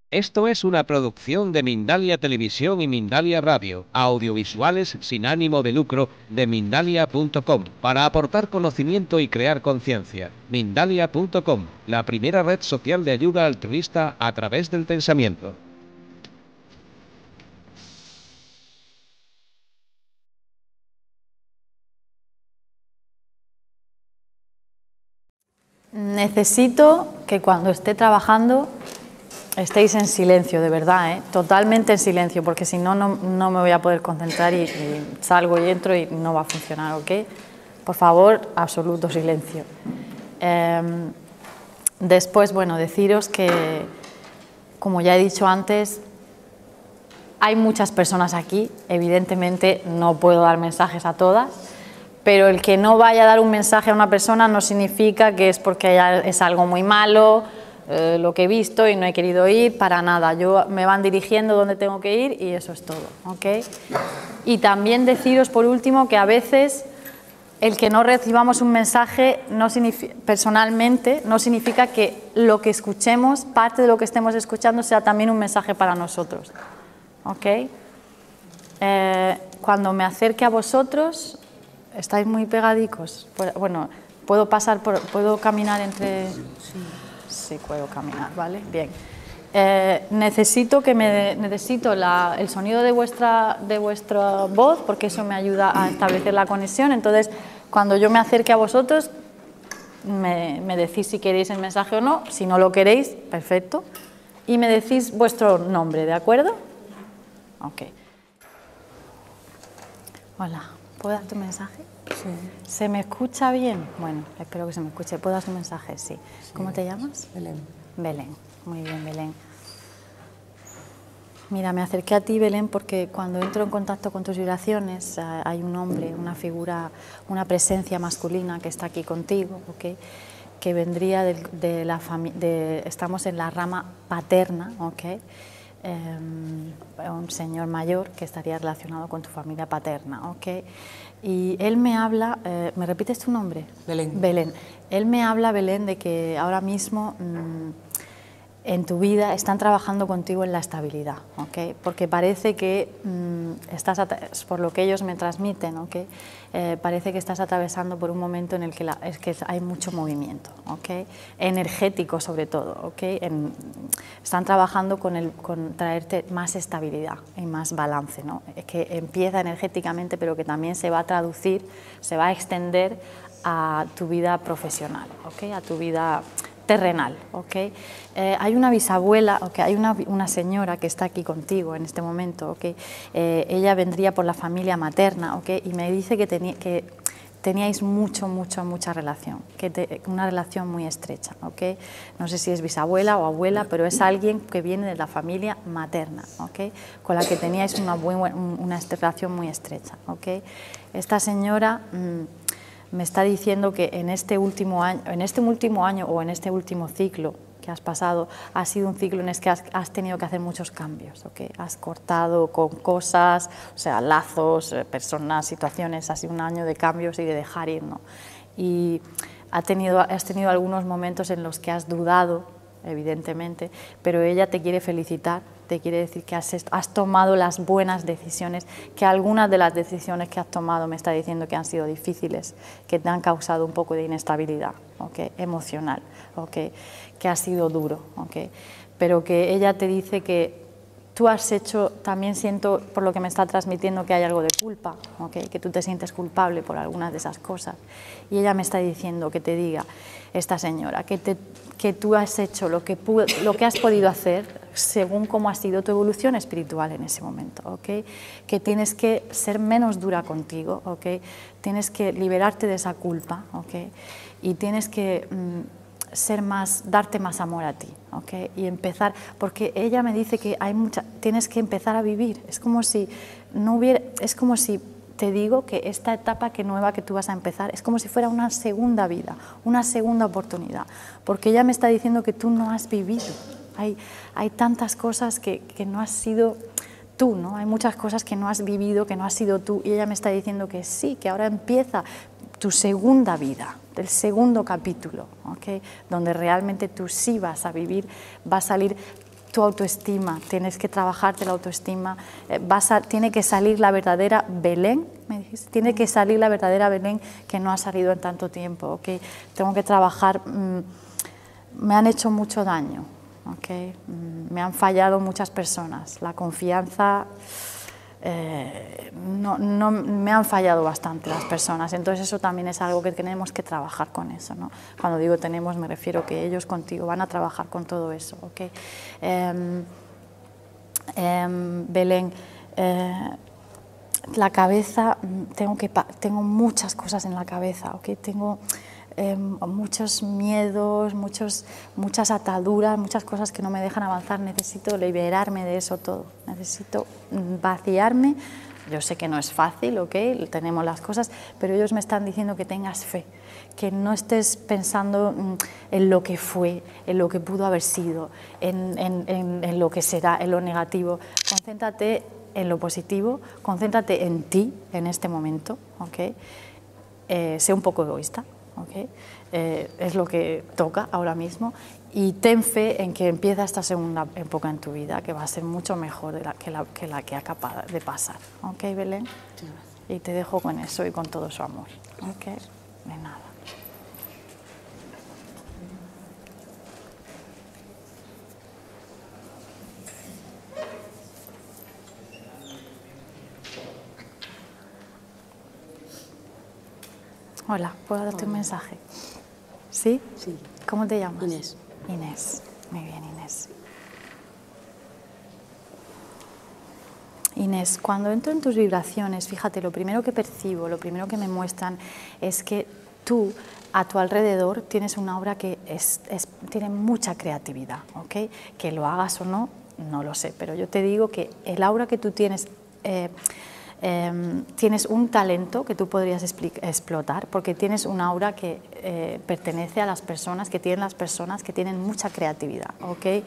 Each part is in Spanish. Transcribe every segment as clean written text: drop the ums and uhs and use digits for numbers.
Esto es una producción de Mindalia Televisión y Mindalia Radio, audiovisuales sin ánimo de lucro, de Mindalia.com, para aportar conocimiento y crear conciencia. Mindalia.com, la primera red social de ayuda altruista a través del pensamiento. Necesito que cuando esté trabajando estéis en silencio, de verdad, totalmente en silencio, porque si no, no me voy a poder concentrar y salgo y entro y no va a funcionar, ¿ok? Por favor, absoluto silencio. Después, bueno, deciros que, como ya he dicho antes, hay muchas personas aquí, evidentemente no puedo dar mensajes a todas, pero el que no vaya a dar un mensaje a una persona no significa que es porque es algo muy malo, lo que he visto y no he querido ir, para nada. Me van dirigiendo donde tengo que ir y eso es todo, ¿ok? Y también deciros, por último, que a veces el que no recibamos un mensaje personalmente no significa que lo que escuchemos, parte de lo que estemos escuchando, sea también un mensaje para nosotros, ¿ok? Cuando me acerque a vosotros, estáis muy pegadicos. Bueno, ¿puedo caminar entre...? Sí, puedo caminar, ¿vale? Bien. Necesito el sonido de vuestra voz, porque eso me ayuda a establecer la conexión. Entonces, cuando yo me acerque a vosotros, me decís si queréis el mensaje o no. Si no lo queréis, perfecto. Y me decís vuestro nombre, ¿de acuerdo? Ok. Hola, ¿puedo dar tu mensaje? Sí. ¿Se me escucha bien? Bueno, espero que se me escuche. ¿Puedo dar tu mensaje? Sí. ¿Cómo te llamas? Belén. Belén. Muy bien, Belén. Mira, me acerqué a ti, Belén, porque cuando entro en contacto con tus vibraciones hay un hombre, una figura, una presencia masculina que está aquí contigo, ¿ok? Que vendría de la familia, estamos en la rama paterna, ¿ok? Un señor mayor que estaría relacionado con tu familia paterna, ¿ok? Y él me habla, ¿me repites tu nombre? Belén. Belén. Él me habla, Belén, de que ahora mismo en tu vida están trabajando contigo en la estabilidad, ¿ok? Porque parece que por lo que ellos me transmiten, ¿ok? Parece que estás atravesando por un momento en el que, hay mucho movimiento, ¿ok? Energético sobre todo, ¿ok? Están trabajando con traerte más estabilidad y más balance, ¿no? Es que empieza energéticamente, pero que también se va a traducir, se va a extender a tu vida profesional, ¿ok? A tu vida terrenal, ¿ok? Hay una bisabuela, ¿okay? Hay una señora que está aquí contigo en este momento, ¿ok? Ella vendría por la familia materna, ¿ok? Y me dice que teníais mucha relación, una relación muy estrecha, ¿ok? No sé si es bisabuela o abuela, pero es alguien que viene de la familia materna, ¿ok? Con la que teníais una relación muy estrecha, ¿ok? Esta señora me está diciendo que en este último año o en este último ciclo que has pasado, ha sido un ciclo en el que has tenido que hacer muchos cambios, ¿okay? Has cortado con cosas, o sea, lazos, personas, situaciones, ha sido un año de cambios y de dejar ir, ¿no? Y has tenido algunos momentos en los que has dudado, evidentemente, pero ella te quiere felicitar, te quiere decir que has tomado las buenas decisiones, que algunas de las decisiones que has tomado me está diciendo que han sido difíciles, que te han causado un poco de inestabilidad, ¿okay? Emocional, ¿okay? Que ha sido duro, ¿okay? Pero que ella te dice que tú has hecho, también siento por lo que me está transmitiendo que hay algo de culpa, ¿okay? Que tú te sientes culpable por algunas de esas cosas. Y ella me está diciendo que te diga, esta señora, que tú has hecho lo que has podido hacer según cómo ha sido tu evolución espiritual en ese momento, ¿okay? Que tienes que ser menos dura contigo, ¿okay? Tienes que liberarte de esa culpa, ¿okay? Y tienes que darte más amor a ti, ¿okay? Y empezar, porque ella me dice que tienes que empezar a vivir, es como si te digo que esta etapa nueva que tú vas a empezar es como si fuera una segunda vida, una segunda oportunidad, porque ella me está diciendo que tú no has vivido, hay tantas cosas que no has sido tú, ¿no? Hay muchas cosas que no has vivido, que no has sido tú, y ella me está diciendo que sí, que ahora empieza tu segunda vida, el segundo capítulo, ¿okay? Donde realmente tú sí vas a vivir, va a salir tu autoestima, tienes que trabajarte la autoestima, tiene que salir la verdadera Belén, me dijiste, tiene que salir la verdadera Belén que no ha salido en tanto tiempo, ¿ok? Tengo que trabajar, me han hecho mucho daño, ¿ok? Me han fallado muchas personas, la confianza, no, me han fallado bastante las personas, entonces eso también es algo que tenemos que trabajar con eso, ¿no? Cuando digo tenemos me refiero que ellos contigo van a trabajar con todo eso, ¿ok? Belén, la cabeza, tengo muchas cosas en la cabeza, ¿ok? Tengo muchos miedos, muchas ataduras, muchas cosas que no me dejan avanzar, necesito liberarme de eso todo, necesito vaciarme. Yo sé que no es fácil, ¿ok? Tenemos las cosas, pero ellos me están diciendo que tengas fe, que no estés pensando en lo que fue, en lo que pudo haber sido, en lo que será, en lo negativo. Concéntrate en lo positivo, concéntrate en ti en este momento, ¿ok? Sé un poco egoísta, ¿ok? Es lo que toca ahora mismo y ten fe en que empieza esta segunda época en tu vida que va a ser mucho mejor que la que acaba de pasar, ¿ok, Belén? Sí. Y te dejo con eso y con todo su amor, ¿ok? De nada. Hola, ¿puedo darte un mensaje? ¿Sí? Sí. ¿Cómo te llamas? Inés. Inés. Muy bien, Inés. Inés, cuando entro en tus vibraciones, fíjate, lo primero que percibo, lo primero que me muestran es que tú, a tu alrededor, tienes una obra que tiene mucha creatividad, ¿ok? Que lo hagas o no, no lo sé, pero yo te digo que el aura que tú tienes... tienes un talento que tú podrías explotar porque tienes un aura que pertenece a las personas, que tienen las personas que tienen mucha creatividad, ¿ok?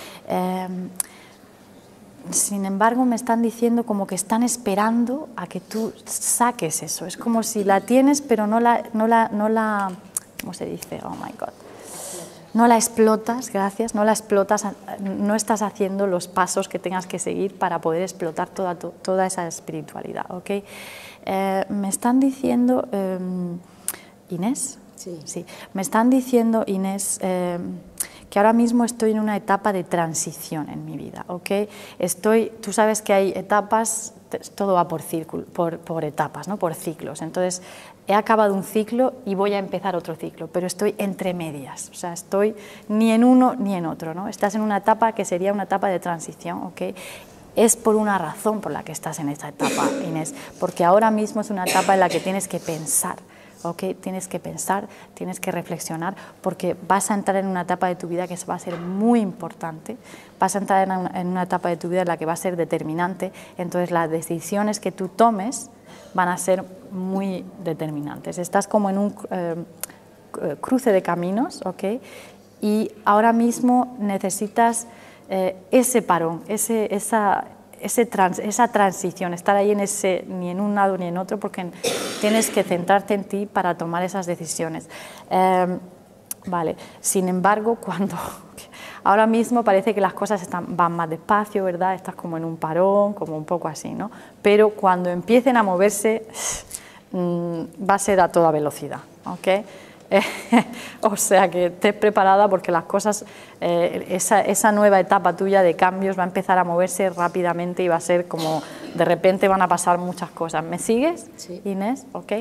Sin embargo, me están diciendo como que están esperando a que tú saques eso. Es como si la tienes, pero no la ¿cómo se dice? Oh my God. No la explotas, gracias, no la explotas, no estás haciendo los pasos que tengas que seguir para poder explotar toda esa espiritualidad, ¿ok? Me están diciendo, Inés, sí, me están diciendo, Inés, que ahora mismo estoy en una etapa de transición en mi vida, ¿ok? Tú sabes que hay etapas, todo va por etapas, ¿no? Por ciclos, entonces he acabado un ciclo y voy a empezar otro ciclo, pero estoy entre medias, o sea, estoy ni en uno ni en otro, ¿no? Estás en una etapa que sería una etapa de transición, ¿ok? Es por una razón por la que estás en esta etapa, Inés, porque ahora mismo es una etapa en la que tienes que pensar, ¿ok? Tienes que pensar, tienes que reflexionar, porque vas a entrar en una etapa de tu vida que va a ser muy importante, vas a entrar en una etapa de tu vida en la que va a ser determinante, entonces las decisiones que tú tomes van a ser muy determinantes. Estás como en un cruce de caminos, ¿ok? Y ahora mismo necesitas ese parón, esa transición, estar ahí ni en un lado ni en otro, porque tienes que centrarte en ti para tomar esas decisiones. Vale, sin embargo, ahora mismo parece que las cosas van más despacio, ¿verdad? Estás como en un parón, como un poco así, ¿no? Pero cuando empiecen a moverse, va a ser a toda velocidad, ¿ok? O sea que estés preparada porque las cosas, esa nueva etapa tuya de cambios va a empezar a moverse rápidamente y va a ser como, de repente van a pasar muchas cosas. ¿Me sigues, sí. Inés? ¿Ok?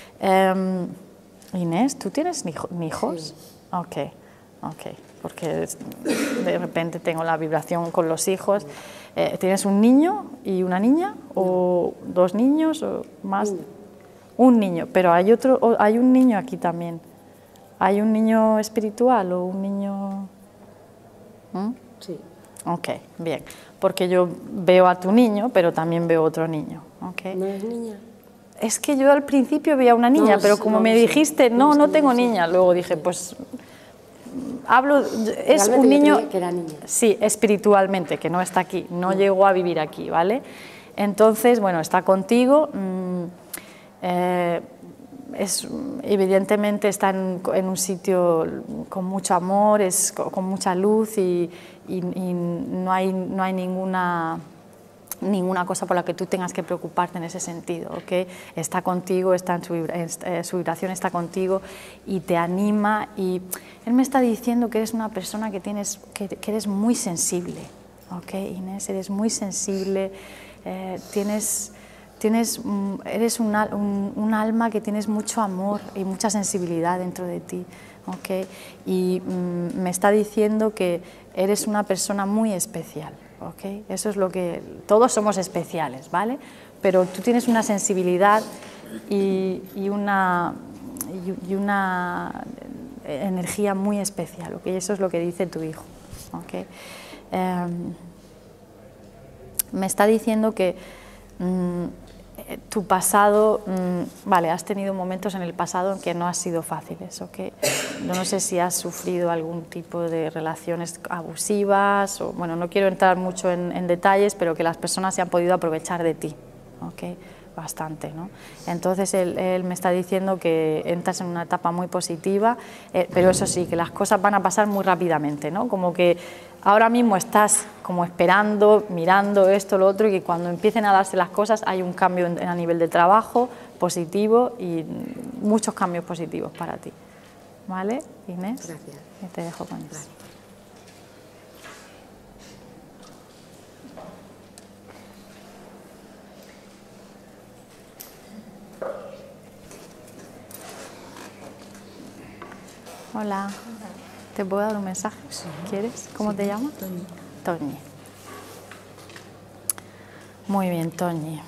Inés, ¿tú tienes hijos? Sí. Ok, porque de repente tengo la vibración con los hijos. ¿Tienes un niño y una niña? ¿O dos niños o más? Un niño, pero hay un niño aquí también. ¿Hay un niño espiritual o un niño...? Sí. Ok, bien, porque yo veo a tu niño, pero también veo otro niño. Okay. ¿No es niña? Es que yo al principio veía una niña, pero como me dijiste, no tengo niña, luego dije, pues... es un niño... que era niña. Sí, espiritualmente, que no está aquí, no llegó a vivir aquí, ¿vale? Entonces, bueno, está contigo... evidentemente está en un sitio con mucho amor, con mucha luz y no hay ninguna cosa por la que tú tengas que preocuparte en ese sentido, ¿ok? Está contigo, su vibración está contigo y te anima, y él me está diciendo que eres una persona que eres muy sensible, ¿ok, Inés? Eres muy sensible, eres un alma que tienes mucho amor y mucha sensibilidad dentro de ti, ¿ok? Y me está diciendo que eres una persona muy especial, ¿ok? Eso es lo que... Todos somos especiales, ¿vale? Pero tú tienes una sensibilidad y una energía muy especial, ¿ok? Eso es lo que dice tu hijo, ¿ok? Me está diciendo que tu pasado, vale, has tenido momentos en el pasado en que no han sido fáciles, ¿ok? Yo no sé si has sufrido algún tipo de relaciones abusivas, o, bueno, no quiero entrar mucho en detalles, pero que las personas se han podido aprovechar de ti, ¿ok? Bastante, ¿no? Entonces él me está diciendo que entras en una etapa muy positiva, pero eso sí, que las cosas van a pasar muy rápidamente, ¿no? Como que ahora mismo estás como esperando, mirando esto, lo otro, y que cuando empiecen a darse las cosas hay un cambio a nivel de trabajo positivo y muchos cambios positivos para ti. ¿Vale, Inés? Gracias. Y te dejo con eso. Gracias. Hola. ¿Te puedo dar un mensaje? Sí. ¿Quieres? ¿Cómo te llamas? Toñi. Toñi. Muy bien, Toñi.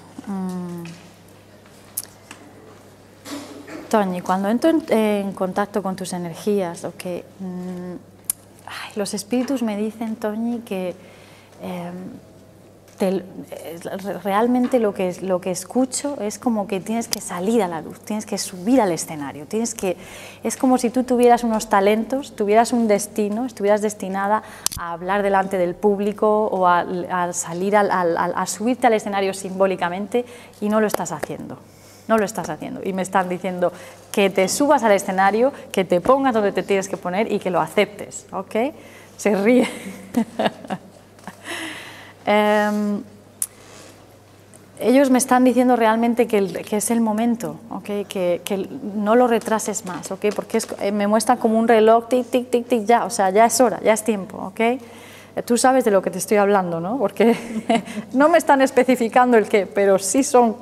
Toñi, cuando entro en contacto con tus energías, okay, los espíritus me dicen, Toñi, que realmente lo que escucho es como que tienes que salir a la luz, tienes que subir al escenario, es como si tú tuvieras unos talentos, tuvieras un destino, estuvieras destinada a hablar delante del público o a salir a subirte al escenario simbólicamente, y no lo estás haciendo. No lo estás haciendo, y me están diciendo que te subas al escenario, que te pongas donde te tienes que poner y que lo aceptes, ¿ok? Se ríe. Ellos me están diciendo realmente que es el momento, ¿okay? que no lo retrases más, ¿okay? Porque me muestra como un reloj, tic, tic, tic, tic, ya, o sea, ya es hora, ya es tiempo, ¿okay? Tú sabes de lo que te estoy hablando, ¿no? Porque no me están especificando el qué, pero sí son,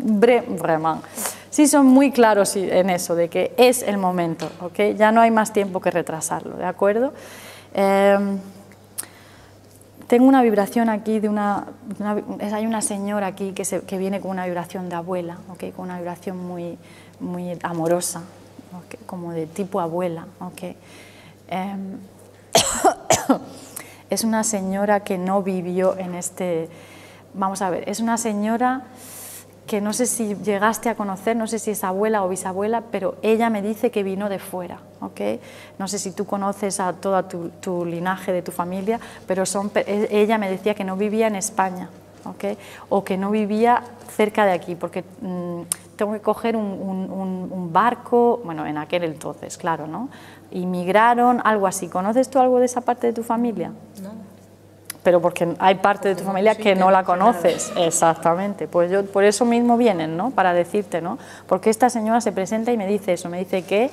sí son muy claros en eso, de que es el momento, ¿okay? Ya no hay más tiempo que retrasarlo, ¿de acuerdo? Tengo una vibración aquí hay una señora aquí que viene con una vibración de abuela, ¿okay? Con una vibración muy, muy amorosa, ¿okay? Como de tipo abuela, ¿okay? Es una señora que no vivió en vamos a ver, es una señora que no sé si llegaste a conocer, no sé si es abuela o bisabuela, pero ella me dice que vino de fuera, ¿ok? No sé si tú conoces a toda tu linaje de tu familia, pero ella me decía que no vivía en España, ¿ok? O que no vivía cerca de aquí, porque tengo que coger un barco, bueno, en aquel entonces, claro, ¿no? Inmigraron, algo así. ¿Conoces tú algo de esa parte de tu familia? No. Pero porque hay parte de tu familia que no la conoces, exactamente, pues yo por eso mismo vienen, ¿no? Para decirte, ¿no? Porque esta señora se presenta y me dice eso, me dice que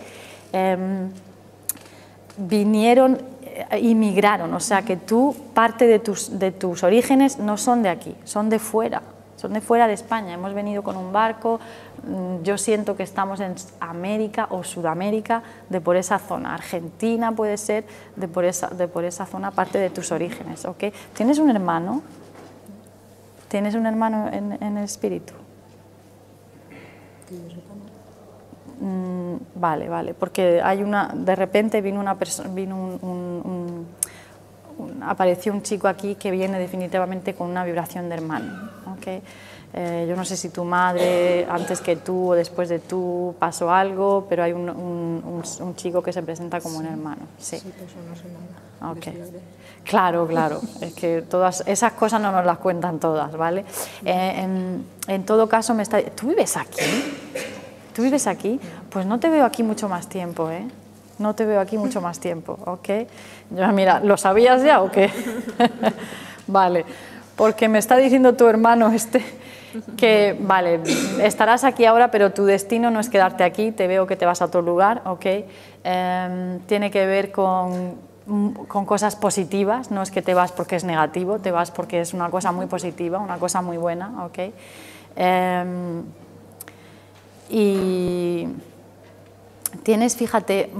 vinieron, inmigraron, o sea que parte de tus orígenes no son de aquí, son de fuera de España, hemos venido con un barco, yo siento que estamos en América o Sudamérica, de por esa zona, Argentina puede ser, de por esa zona, parte de tus orígenes, ¿ok? ¿Tienes un hermano? ¿Tienes un hermano en el espíritu? Vale, porque de repente vino una persona, apareció un chico aquí que viene definitivamente con una vibración de hermano, ¿okay? Yo no sé si tu madre, antes que tú o después de tú, pasó algo, pero hay un chico que se presenta como un hermano. Sí, sí, pues no sé nada. Okay. Claro, es que todas esas cosas no nos las cuentan todas, ¿vale? En todo caso, ¿tú vives aquí? ¿Tú vives aquí? Pues no te veo aquí mucho más tiempo, ¿eh? No te veo aquí mucho más tiempo, ¿ok? Yo, mira, ¿lo sabías ya o qué? Vale, porque me está diciendo tu hermano que, vale, estarás aquí ahora, pero tu destino no es quedarte aquí, te veo que te vas a otro lugar, ¿ok? Tiene que ver con cosas positivas, no es que te vas porque es negativo, te vas porque es una cosa muy positiva, una cosa muy buena, ¿ok? Y tienes, fíjate,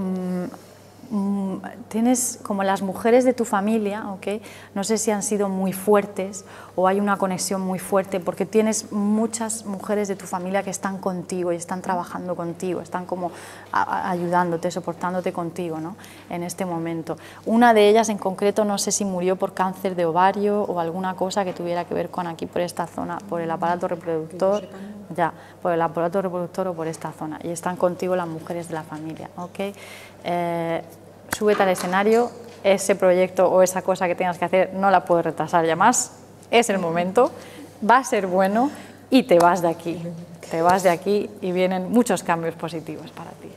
tienes como las mujeres de tu familia, ¿ok? No sé si han sido muy fuertes o hay una conexión muy fuerte, porque tienes muchas mujeres de tu familia que están contigo y están trabajando contigo, están como ayudándote, soportándote contigo, ¿no? En este momento. Una de ellas en concreto, no sé si murió por cáncer de ovario o alguna cosa que tuviera que ver con aquí, por esta zona, por el aparato reproductor, ya, por el aparato reproductor o por esta zona, y están contigo las mujeres de la familia, ¿ok? Súbete al escenario, ese proyecto o esa cosa que tengas que hacer no la puedes retrasar ya más, es el momento, va a ser bueno y te vas de aquí y vienen muchos cambios positivos para ti.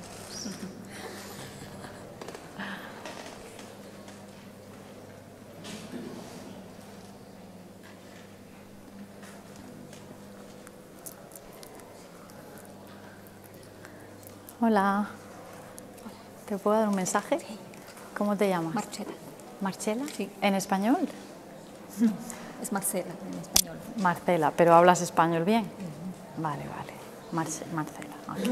Hola. ¿Te puedo dar un mensaje? Sí. ¿Cómo te llamas? Marcela. ¿Marcela? Sí. ¿En español? Es Marcela en español. Marcela, pero hablas español bien. Vale, vale. Marcela. Okay.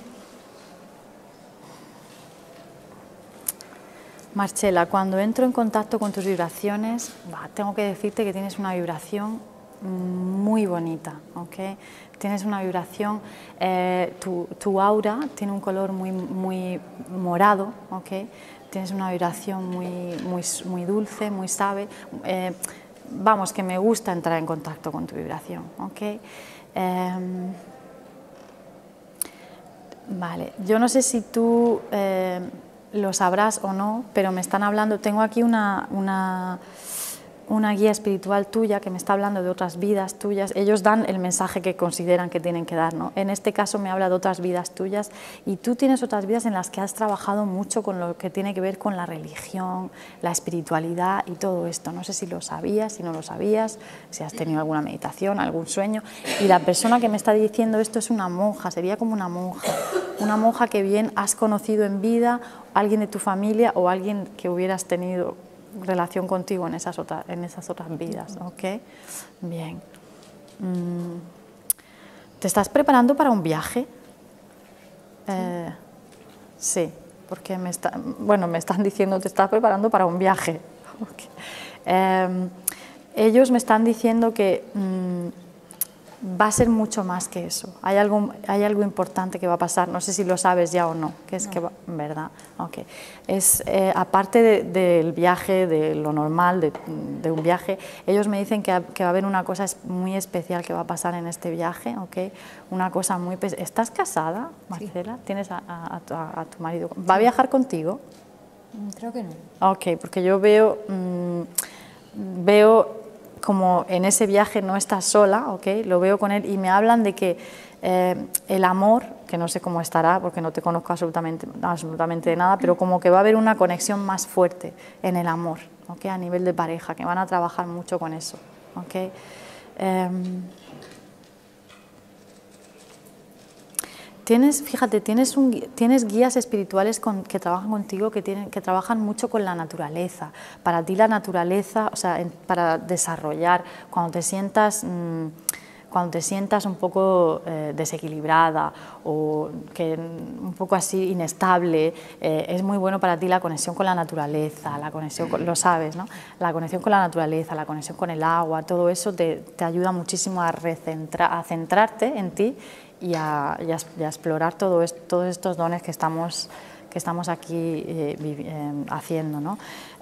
Marcela, cuando entro en contacto con tus vibraciones, tengo que decirte que tienes una vibración muy bonita, ¿ok? Tienes una vibración, tu aura tiene un color muy morado, ¿ok? Tienes una vibración muy dulce, muy suave. Vamos, que me gusta entrar en contacto con tu vibración, ¿ok? Vale, yo no sé si tú lo sabrás o no, pero me están hablando, tengo aquí una guía espiritual tuya que me está hablando de otras vidas tuyas. Ellos dan el mensaje que consideran que tienen que dar, ¿no? En este caso me habla de otras vidas tuyas y tú tienes otras vidas en las que has trabajado mucho con lo que tiene que ver con la religión, la espiritualidad y todo esto. No sé si lo sabías, si no lo sabías, si has tenido alguna meditación, algún sueño. Y la persona que me está diciendo esto es una monja, sería como una monja que bien has conocido en vida, alguien de tu familia o alguien que hubieras tenido relación contigo en esas otras vidas, ¿ok? Bien. ¿Te estás preparando para un viaje? Sí, porque me están diciendo te estás preparando para un viaje. Okay. Ellos me están diciendo que va a ser mucho más que eso. Hay algo importante que va a pasar, no sé si lo sabes ya o no, que es no. Que va, ¿verdad? Okay. Es, aparte del viaje, de lo normal, de un viaje, ellos me dicen que va a haber una cosa muy especial que va a pasar en este viaje, ¿okay? Una cosa muy... ¿Estás casada, Marcela? Sí. ¿Tienes a tu marido? ¿Va a viajar contigo? Creo que no. Ok, porque yo veo como en ese viaje no estás sola, ¿okay? Lo veo con él y me hablan de que el amor, que no sé cómo estará porque no te conozco absolutamente de nada, pero como que va a haber una conexión más fuerte en el amor, ¿okay? A nivel de pareja, que van a trabajar mucho con eso, ¿okay? Fíjate, tienes guías espirituales que trabajan contigo, que trabajan mucho con la naturaleza. Para ti la naturaleza, o sea, para desarrollar, cuando te sientas un poco desequilibrada o que un poco así inestable, es muy bueno para ti la conexión con la naturaleza, la conexión lo sabes, ¿no? La conexión con la naturaleza, la conexión con el agua, todo eso te ayuda muchísimo a centrarte en ti y a explorar todos estos dones que estamos aquí haciendo, ¿no?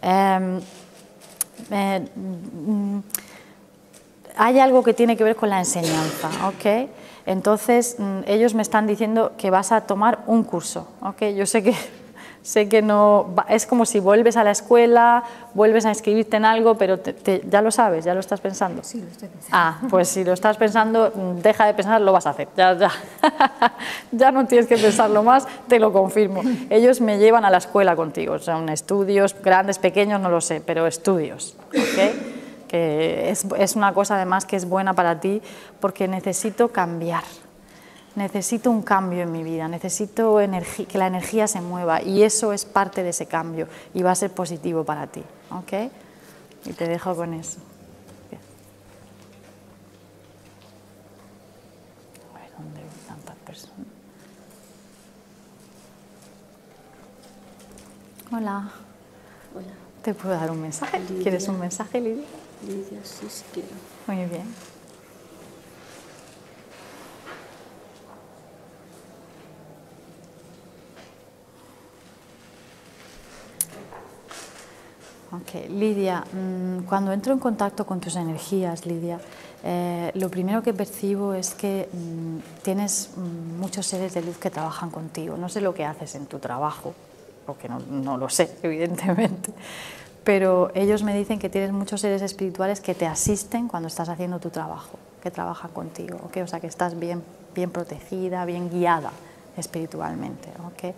Hay algo que tiene que ver con la enseñanza, ¿ok? Entonces, ellos me están diciendo que vas a tomar un curso, ¿ok? Yo sé que sé que no, es como si vuelves a la escuela, vuelves a inscribirte en algo, pero ya lo sabes, ya lo estás pensando. Sí, lo estoy pensando. Ah, pues si lo estás pensando, deja de pensar, lo vas a hacer, ya no tienes que pensarlo más, te lo confirmo. Ellos me llevan a la escuela contigo, son estudios grandes, pequeños, no lo sé, pero estudios, ¿ok? Que es una cosa además que es buena para ti, porque necesito cambiar. Necesito un cambio en mi vida, necesito que la energía se mueva y eso es parte de ese cambio y va a ser positivo para ti, ¿ok? Y te dejo con eso. Bien. A ver, ¿dónde hay tantas personas? Hola. Hola. ¿Te puedo dar un mensaje? Lidia. ¿Quieres un mensaje, Lidia? Lidia, sí, sí quiero. Muy bien. Ok, Lidia, cuando entro en contacto con tus energías, Lidia, lo primero que percibo es que tienes muchos seres de luz que trabajan contigo. No sé lo que haces en tu trabajo, porque no lo sé, evidentemente, pero ellos me dicen que tienes muchos seres espirituales que te asisten cuando estás haciendo tu trabajo, que trabajan contigo, ¿okay? O sea, que estás bien protegida, bien guiada espiritualmente, ¿okay?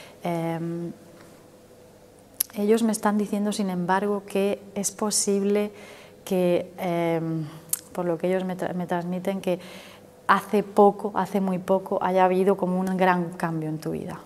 Ellos me están diciendo, sin embargo, que es posible que, por lo que ellos me transmiten, que hace muy poco, haya habido como un gran cambio en tu vida,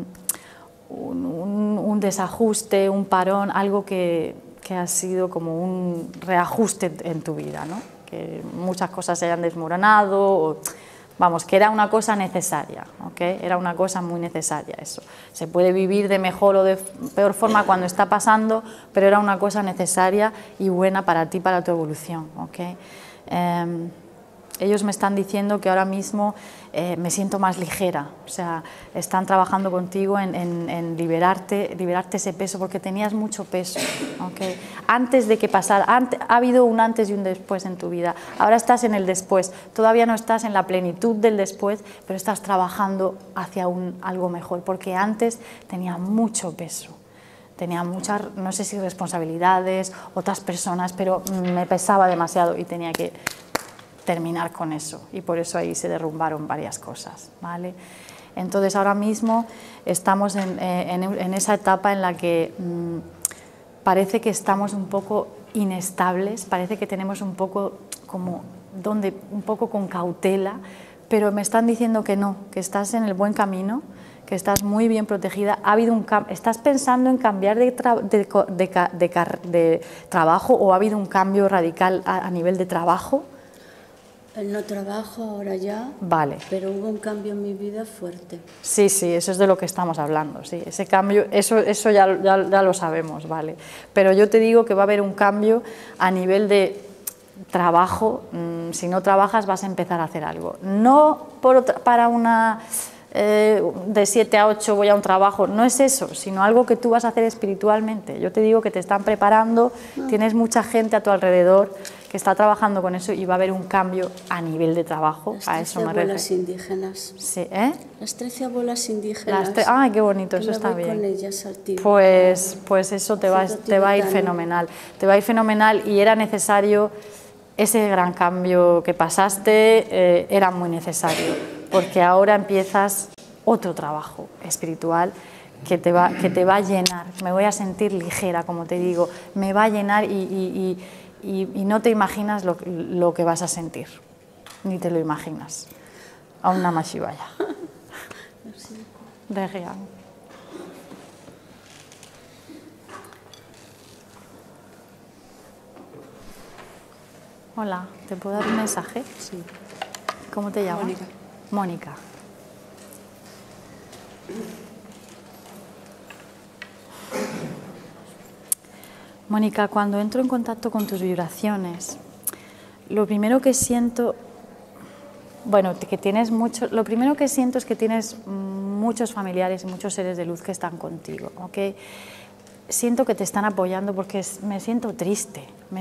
un desajuste, un parón, algo que ha sido como un reajuste en tu vida, ¿no? Que muchas cosas se hayan desmoronado, o, vamos, que era una cosa necesaria, ¿okay? Era una cosa muy necesaria eso. Se puede vivir de mejor o de peor forma cuando está pasando, pero era una cosa necesaria y buena para ti, para tu evolución, ¿okay? Ellos me están diciendo que ahora mismo me siento más ligera, o sea, están trabajando contigo en liberarte ese peso, porque tenías mucho peso, ¿okay? Antes de que pasara, ha habido un antes y un después en tu vida, ahora estás en el después, todavía no estás en la plenitud del después, pero estás trabajando hacia algo mejor, porque antes tenía mucho peso. Tenía muchas, no sé si responsabilidades, otras personas, pero me pesaba demasiado y tenía que terminar con eso, y por eso ahí se derrumbaron varias cosas, ¿vale? Entonces ahora mismo estamos en esa etapa en la que parece que estamos un poco inestables, parece que tenemos un poco como un poco con cautela, pero me están diciendo que no, que estás en el buen camino, que estás muy bien protegida. Ha habido ¿estás pensando en cambiar de trabajo, o ha habido un cambio radical a nivel de trabajo? No trabajo ahora ya, vale, pero hubo un cambio en mi vida fuerte. Sí, sí, eso es de lo que estamos hablando, sí, ese cambio, eso ya lo sabemos, vale. Pero yo te digo que va a haber un cambio a nivel de trabajo. Si no trabajas vas a empezar a hacer algo. No para una de 7 a 8 voy a un trabajo, no es eso, sino algo que tú vas a hacer espiritualmente. Yo te digo que te están preparando, tienes mucha gente a tu alrededor que está trabajando con eso, y va a haber un cambio a nivel de trabajo. Las a eso 13 me refiero. abuelas indígenas. Sí, Las 13 abuelas indígenas. Ay, qué bonito, eso me está voy bien. con ellas al Tíbet. Pues eso te va a ir fenomenal. Te va a ir fenomenal, y era necesario ese gran cambio que pasaste, era muy necesario, porque ahora empiezas otro trabajo espiritual que te va a llenar. Me voy a sentir ligera, como te digo, me va a llenar, y no te imaginas lo que vas a sentir, ni te lo imaginas. Aún Namah Shivaya. De rien. Hola, ¿te puedo dar un mensaje? Sí. ¿Cómo te llamas? Mónica. Mónica. Mónica, cuando entro en contacto con tus vibraciones, lo primero que siento, lo primero que siento es que tienes muchos familiares y muchos seres de luz que están contigo, ¿ok? Siento que te están apoyando, porque me siento triste,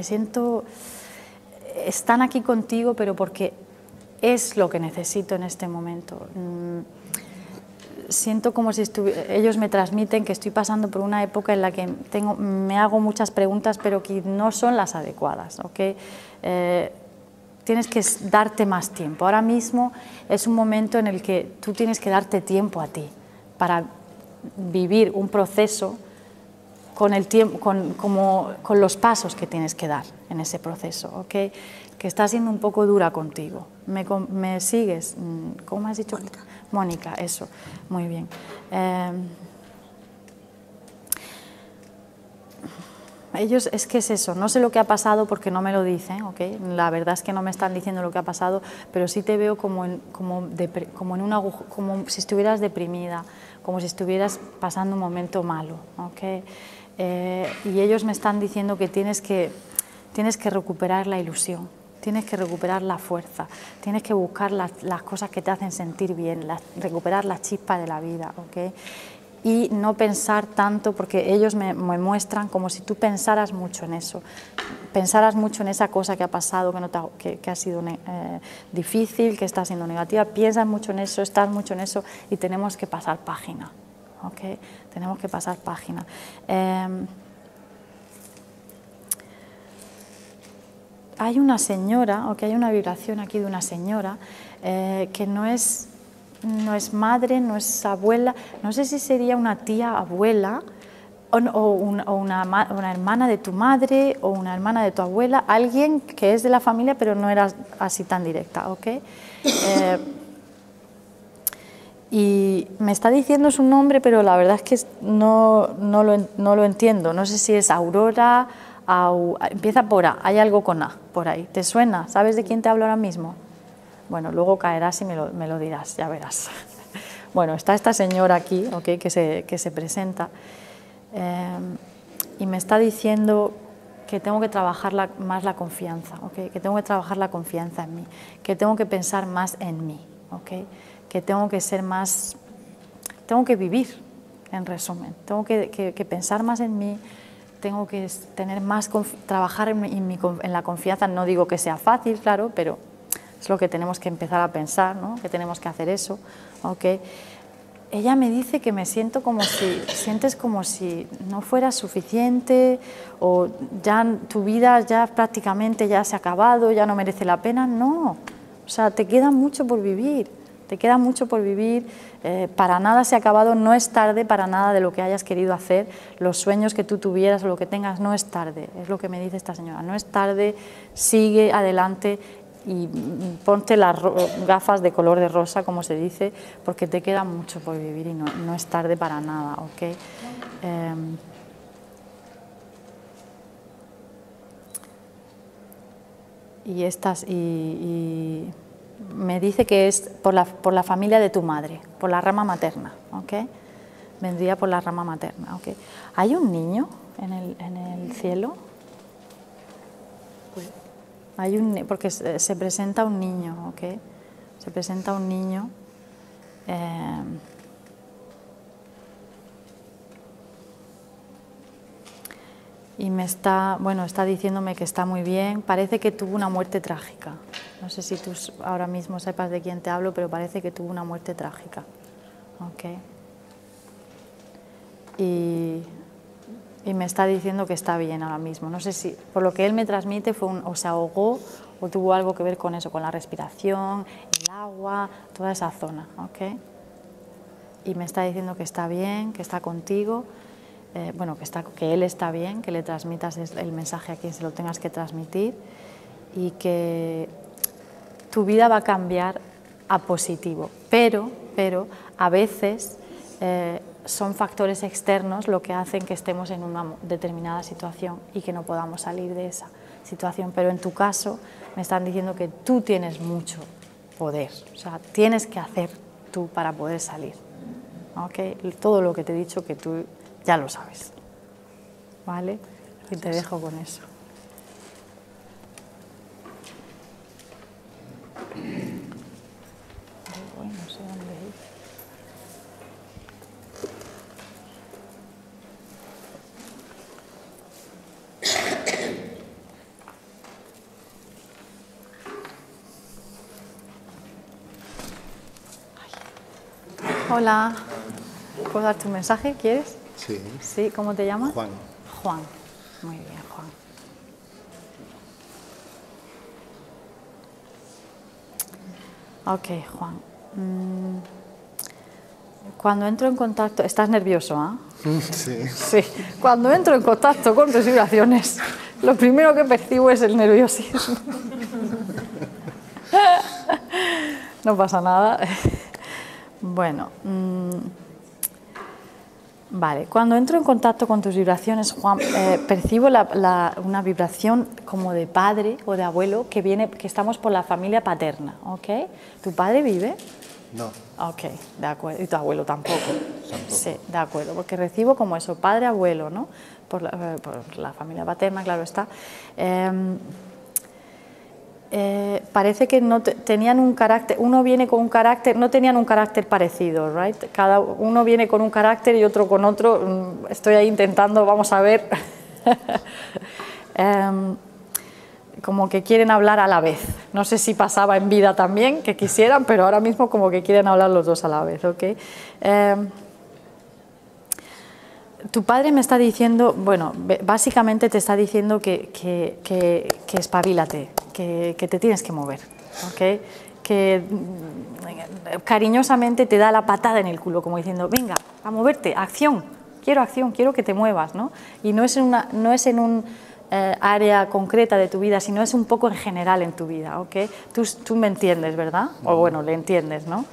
están aquí contigo, pero porque es lo que necesito en este momento. siento como si ellos me transmiten que estoy pasando por una época en la que me hago muchas preguntas, pero que no son las adecuadas, ¿ok? Tienes que darte más tiempo. Ahora mismo es un momento en el que tú tienes que darte tiempo a ti para vivir un proceso con el tiempo, con los pasos que tienes que dar en ese proceso, ¿ok? Que está siendo un poco dura contigo. ¿Me sigues? ¿Cómo has dicho? Mónica. Mónica, eso, muy bien. Ellos, es que es eso, no sé lo que ha pasado porque no me lo dicen, ¿ok? La verdad es que no me están diciendo lo que ha pasado, pero sí te veo como si estuvieras deprimida, como si estuvieras pasando un momento malo, ¿ok? Y ellos me están diciendo que tienes que recuperar la ilusión, tienes que recuperar la fuerza, tienes que buscar las cosas que te hacen sentir bien, recuperar la chispa de la vida, ¿ok? Y no pensar tanto, porque ellos me muestran como si tú pensaras mucho en eso, pensaras mucho en esa cosa que ha pasado, que ha sido difícil, que está siendo negativa, piensas mucho en eso, estás mucho en eso y tenemos que pasar página, ¿ok? Tenemos que pasar página. Hay una señora, o que hay una vibración aquí de una señora que no es madre, no es abuela, no sé si sería una tía abuela o una hermana de tu madre o una hermana de tu abuela, alguien que es de la familia pero no era así tan directa, ¿ok? Y me está diciendo su nombre, pero la verdad es que no lo entiendo, no sé si es Aurora, empieza por A, hay algo con A por ahí, ¿te suena? ¿Sabes de quién te hablo ahora mismo? Bueno, luego caerás y me lo dirás, ya verás. Bueno, está esta señora aquí, ¿okay? que se presenta y me está diciendo que tengo que trabajar más la confianza, ¿okay? Que tengo que trabajar la confianza en mí, que tengo que pensar más en mí, ¿okay? Que tengo que ser más, tengo que vivir, en resumen, tengo que pensar más en mí, tengo que tener más, trabajar en la confianza. No digo que sea fácil, claro, pero es lo que tenemos que empezar a pensar, ¿no? Que tenemos que hacer eso, ¿ok? Ella me dice que me siento sientes como si no fuera suficiente o ya tu vida ya prácticamente ya se ha acabado, ya no merece la pena. No, o sea, te queda mucho por vivir, te queda mucho por vivir, para nada se ha acabado, no es tarde para nada de lo que hayas querido hacer, los sueños que tú tuvieras o lo que tengas, no es tarde, es lo que me dice esta señora, no es tarde, sigue adelante y ponte las gafas de color de rosa, como se dice, porque te queda mucho por vivir y no es tarde para nada, ¿ok? Y me dice que es por la familia de tu madre, por la rama materna, ¿ok? Vendría por la rama materna, ¿ok? ¿Hay un niño en el cielo? Porque se presenta un niño, ¿ok? Se presenta un niño. Y está diciéndome que está muy bien. Parece que tuvo una muerte trágica. No sé si tú ahora mismo sepas de quién te hablo, pero parece que tuvo una muerte trágica, ¿ok? Y me está diciendo que está bien ahora mismo. No sé si, por lo que él me transmite, o se ahogó o tuvo algo que ver con eso, con la respiración, el agua, toda esa zona, ¿ok? Y me está diciendo que está bien, que está contigo, que él está bien, que le transmitas el mensaje a quien se lo tengas que transmitir y que tu vida va a cambiar a positivo, pero a veces son factores externos lo que hacen que estemos en una determinada situación y que no podamos salir de esa situación. Pero en tu caso me están diciendo que tú tienes mucho poder, o sea, tienes que hacer tú para poder salir, ¿ok? Todo lo que te he dicho que tú ya lo sabes, ¿vale? Y te dejo con eso. No sé dónde ir. Hola. ¿Puedo darte un mensaje? ¿Quieres? Sí. Sí, ¿cómo te llamas? Juan. Juan. Muy bien, Juan. Ok, Juan. Cuando entro en contacto... ¿Estás nervioso, ah? Sí. Sí. Cuando entro en contacto con tus vibraciones, lo primero que percibo es el nerviosismo. No pasa nada. Bueno, vale. Cuando entro en contacto con tus vibraciones, Juan, percibo una vibración como de padre o de abuelo que estamos por la familia paterna, ¿ok? ¿Tu padre vive? No. Ok, de acuerdo. ¿Y tu abuelo tampoco? Sí, de acuerdo, porque recibo como eso, padre, abuelo, ¿no? Por la familia paterna, claro está. Parece que no tenían un carácter, uno viene con un carácter, no tenían un carácter parecido, right? Cada uno viene con un carácter y otro con otro. Estoy ahí intentando, vamos a ver, como que quieren hablar a la vez. No sé si pasaba en vida también, que quisieran, pero ahora mismo como que quieren hablar los dos a la vez, ¿ok? Tu padre me está diciendo, bueno, básicamente te está diciendo que espabilate, que te tienes que mover, ¿ok? Que cariñosamente te da la patada en el culo, como diciendo, venga, a moverte, acción, quiero que te muevas, ¿no? Y no es en un área concreta de tu vida, sino es un poco en general en tu vida, ¿ok? Tú me entiendes, ¿verdad? O bueno, le entiendes, ¿no?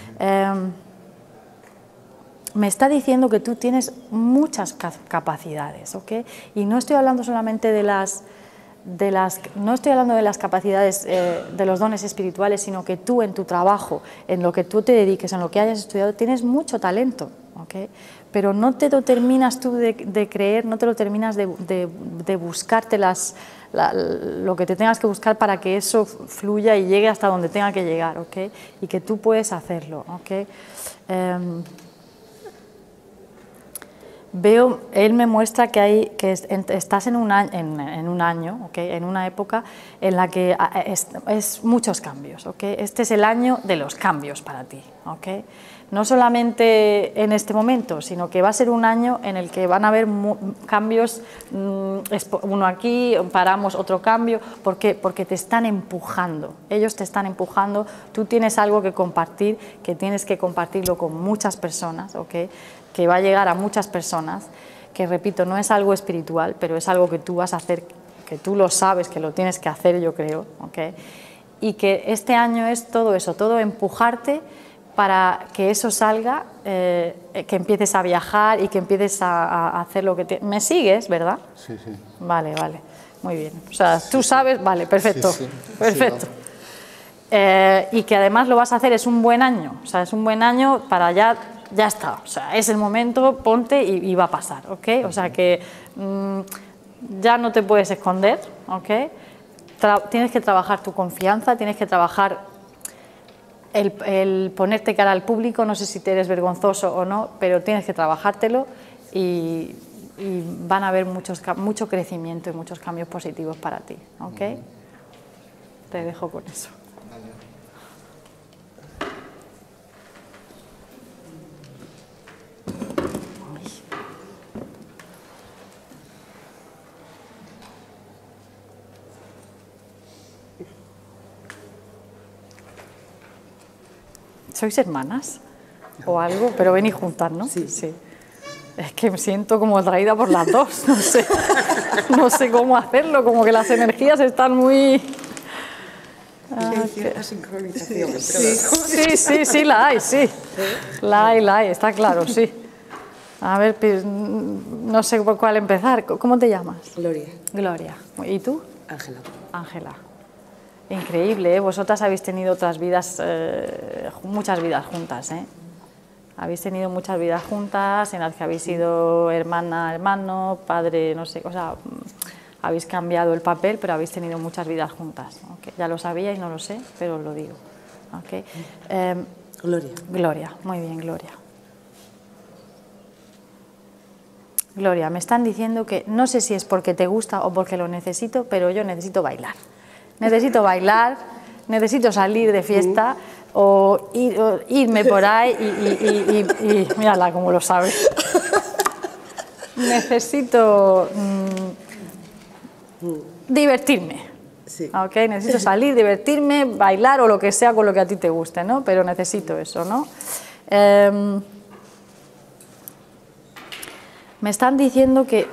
Me está diciendo que tú tienes muchas capacidades, ¿ok? Y no estoy hablando solamente no estoy hablando de las capacidades de los dones espirituales, sino que tú en tu trabajo, en lo que tú te dediques, en lo que hayas estudiado, tienes mucho talento, ¿ok? Pero no te lo terminas tú de creer, no te lo terminas de buscarte lo que te tengas que buscar para que eso fluya y llegue hasta donde tenga que llegar, ¿ok? Y que tú puedes hacerlo, ¿ok? Él me muestra que estás en un año, ¿okay? En una época en la que es muchos cambios, ¿okay? Este es el año de los cambios para ti, ¿okay? No solamente en este momento, sino que va a ser un año en el que van a haber cambios, uno aquí, paramos, otro cambio, porque te están empujando, ellos te están empujando, tú tienes algo que compartir, que tienes que compartirlo con muchas personas, ¿okay? Que va a llegar a muchas personas, que repito, no es algo espiritual, pero es algo que tú vas a hacer, que tú lo sabes, que lo tienes que hacer, yo creo, ¿okay? Y que este año es todo eso, todo empujarte para que eso salga, que empieces a viajar y que empieces a hacer lo que ¿Me sigues, verdad? Sí, sí. Vale, muy bien. O sea, tú sabes, vale, perfecto, Sí, sí. perfecto. Sí, Y que además lo vas a hacer, es un buen año, o sea, es un buen año para ya está, o sea, es el momento, ponte y va a pasar, ¿ok? O sea que ya no te puedes esconder, ¿ok? Tienes que trabajar tu confianza, tienes que trabajar el ponerte cara al público, no sé si te eres vergonzoso o no, pero tienes que trabajártelo y van a haber mucho crecimiento y muchos cambios positivos para ti, ¿ok? Te dejo con eso. ¿Sois hermanas o algo? Pero venís juntas, ¿no? Sí. Es que me siento como atraída por las dos, no sé cómo hacerlo, como que las energías están muy... Hay cierta sincronización. Sí, la hay, sí. La hay, está claro, sí. A ver, no sé por cuál empezar. ¿Cómo te llamas? Gloria. Gloria. ¿Y tú? Ángela. Ángela. Increíble, ¿eh? Vosotras habéis tenido otras vidas, muchas vidas juntas, ¿eh? Habéis tenido muchas vidas juntas en las que habéis sido hermana, hermano, padre, no sé, o sea, habéis cambiado el papel, pero habéis tenido muchas vidas juntas. ¿Okay? Ya lo sabíais, no lo sé, pero os lo digo. ¿Okay? Gloria. Gloria, muy bien, Gloria. Gloria, me están diciendo que no sé si es porque te gusta o porque lo necesito, pero yo necesito bailar. Necesito bailar, necesito salir de fiesta, o irme por ahí y mírala cómo lo sabe. Necesito divertirme. Sí. Okay, necesito salir, divertirme, bailar o lo que sea con lo que a ti te guste, ¿no? Pero necesito eso, ¿no? Me están diciendo que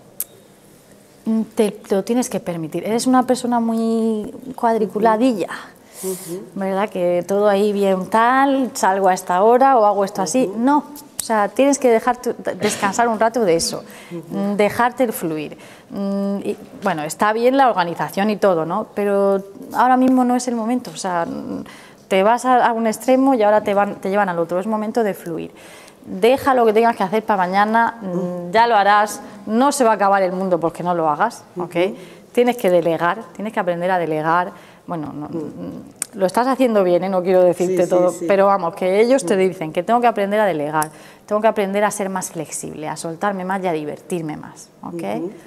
te lo tienes que permitir. Eres una persona muy cuadriculadilla, ¿verdad? Que todo ahí bien tal, salgo a esta hora o hago esto así. No, o sea, tienes que dejarte descansar un rato de eso, dejarte fluir. Y, bueno, está bien la organización y todo, ¿no? Pero ahora mismo no es el momento, o sea, te vas a un extremo y ahora te llevan al otro, es momento de fluir. Deja lo que tengas que hacer para mañana, ya lo harás, no se va a acabar el mundo porque no lo hagas, ¿ok? Tienes que delegar, tienes que aprender a delegar. Bueno, lo estás haciendo bien, ¿eh? No quiero decirte todo, pero vamos, que ellos te dicen que tengo que aprender a delegar, tengo que aprender a ser más flexible, a soltarme más y a divertirme más, ¿ok?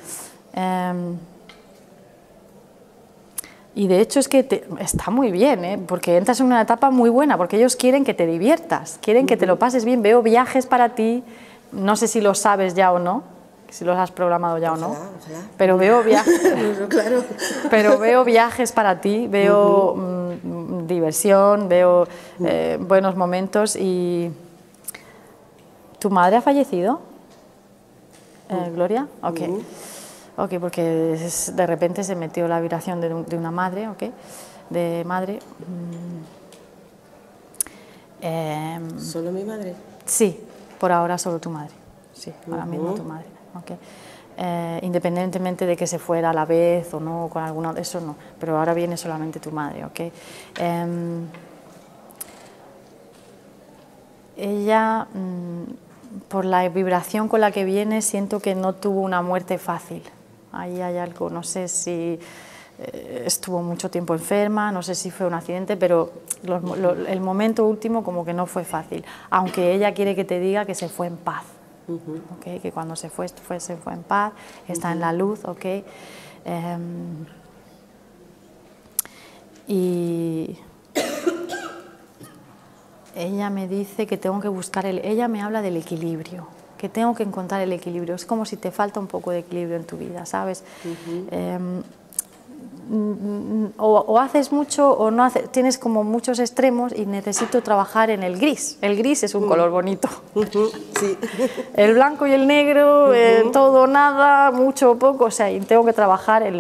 Y de hecho es que está muy bien, ¿eh? Porque entras en una etapa muy buena, porque ellos quieren que te diviertas, quieren que te lo pases bien. Veo viajes para ti, no sé si lo sabes ya o no, si los has programado ya o no, pero veo viajes, Claro. pero veo viajes para ti, veo diversión, veo buenos momentos. Y ¿tu madre ha fallecido, Gloria? Ok. Ok, porque de repente se metió la vibración de una madre, ok, de madre. ¿Solo mi madre? Sí, por ahora solo tu madre, sí, ahora mismo tu madre, ok. Independientemente de que se fuera a la vez o no, con alguna de eso no, pero ahora viene solamente tu madre, ok. Ella, por la vibración con la que viene, siento que no tuvo una muerte fácil. Ahí hay algo, no sé si estuvo mucho tiempo enferma, no sé si fue un accidente, pero el momento último como que no fue fácil, aunque ella quiere que te diga que se fue en paz, ¿okay? Que cuando se fue en paz, está en la luz, ¿ok? Y ella me dice que tengo que buscar ella me habla del equilibrio, que tengo que encontrar el equilibrio. Es como si te falta un poco de equilibrio en tu vida, ¿sabes? O haces mucho o no haces, tienes como muchos extremos y necesito trabajar en el gris. El gris es un color bonito. Sí. El blanco y el negro, todo, nada, mucho o poco, o sea, y tengo que trabajar en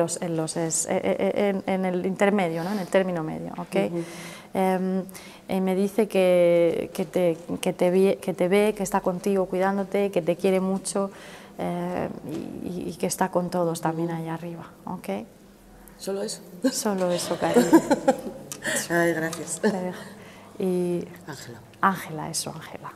el intermedio, ¿no? En el término medio, ¿ok? Y me dice que te ve, que está contigo cuidándote, que te quiere mucho y que está con todos también allá arriba, ¿ok? ¿Solo eso? Solo eso, cariño. Ay, gracias. Y Ángela. Ángela, eso, Ángela.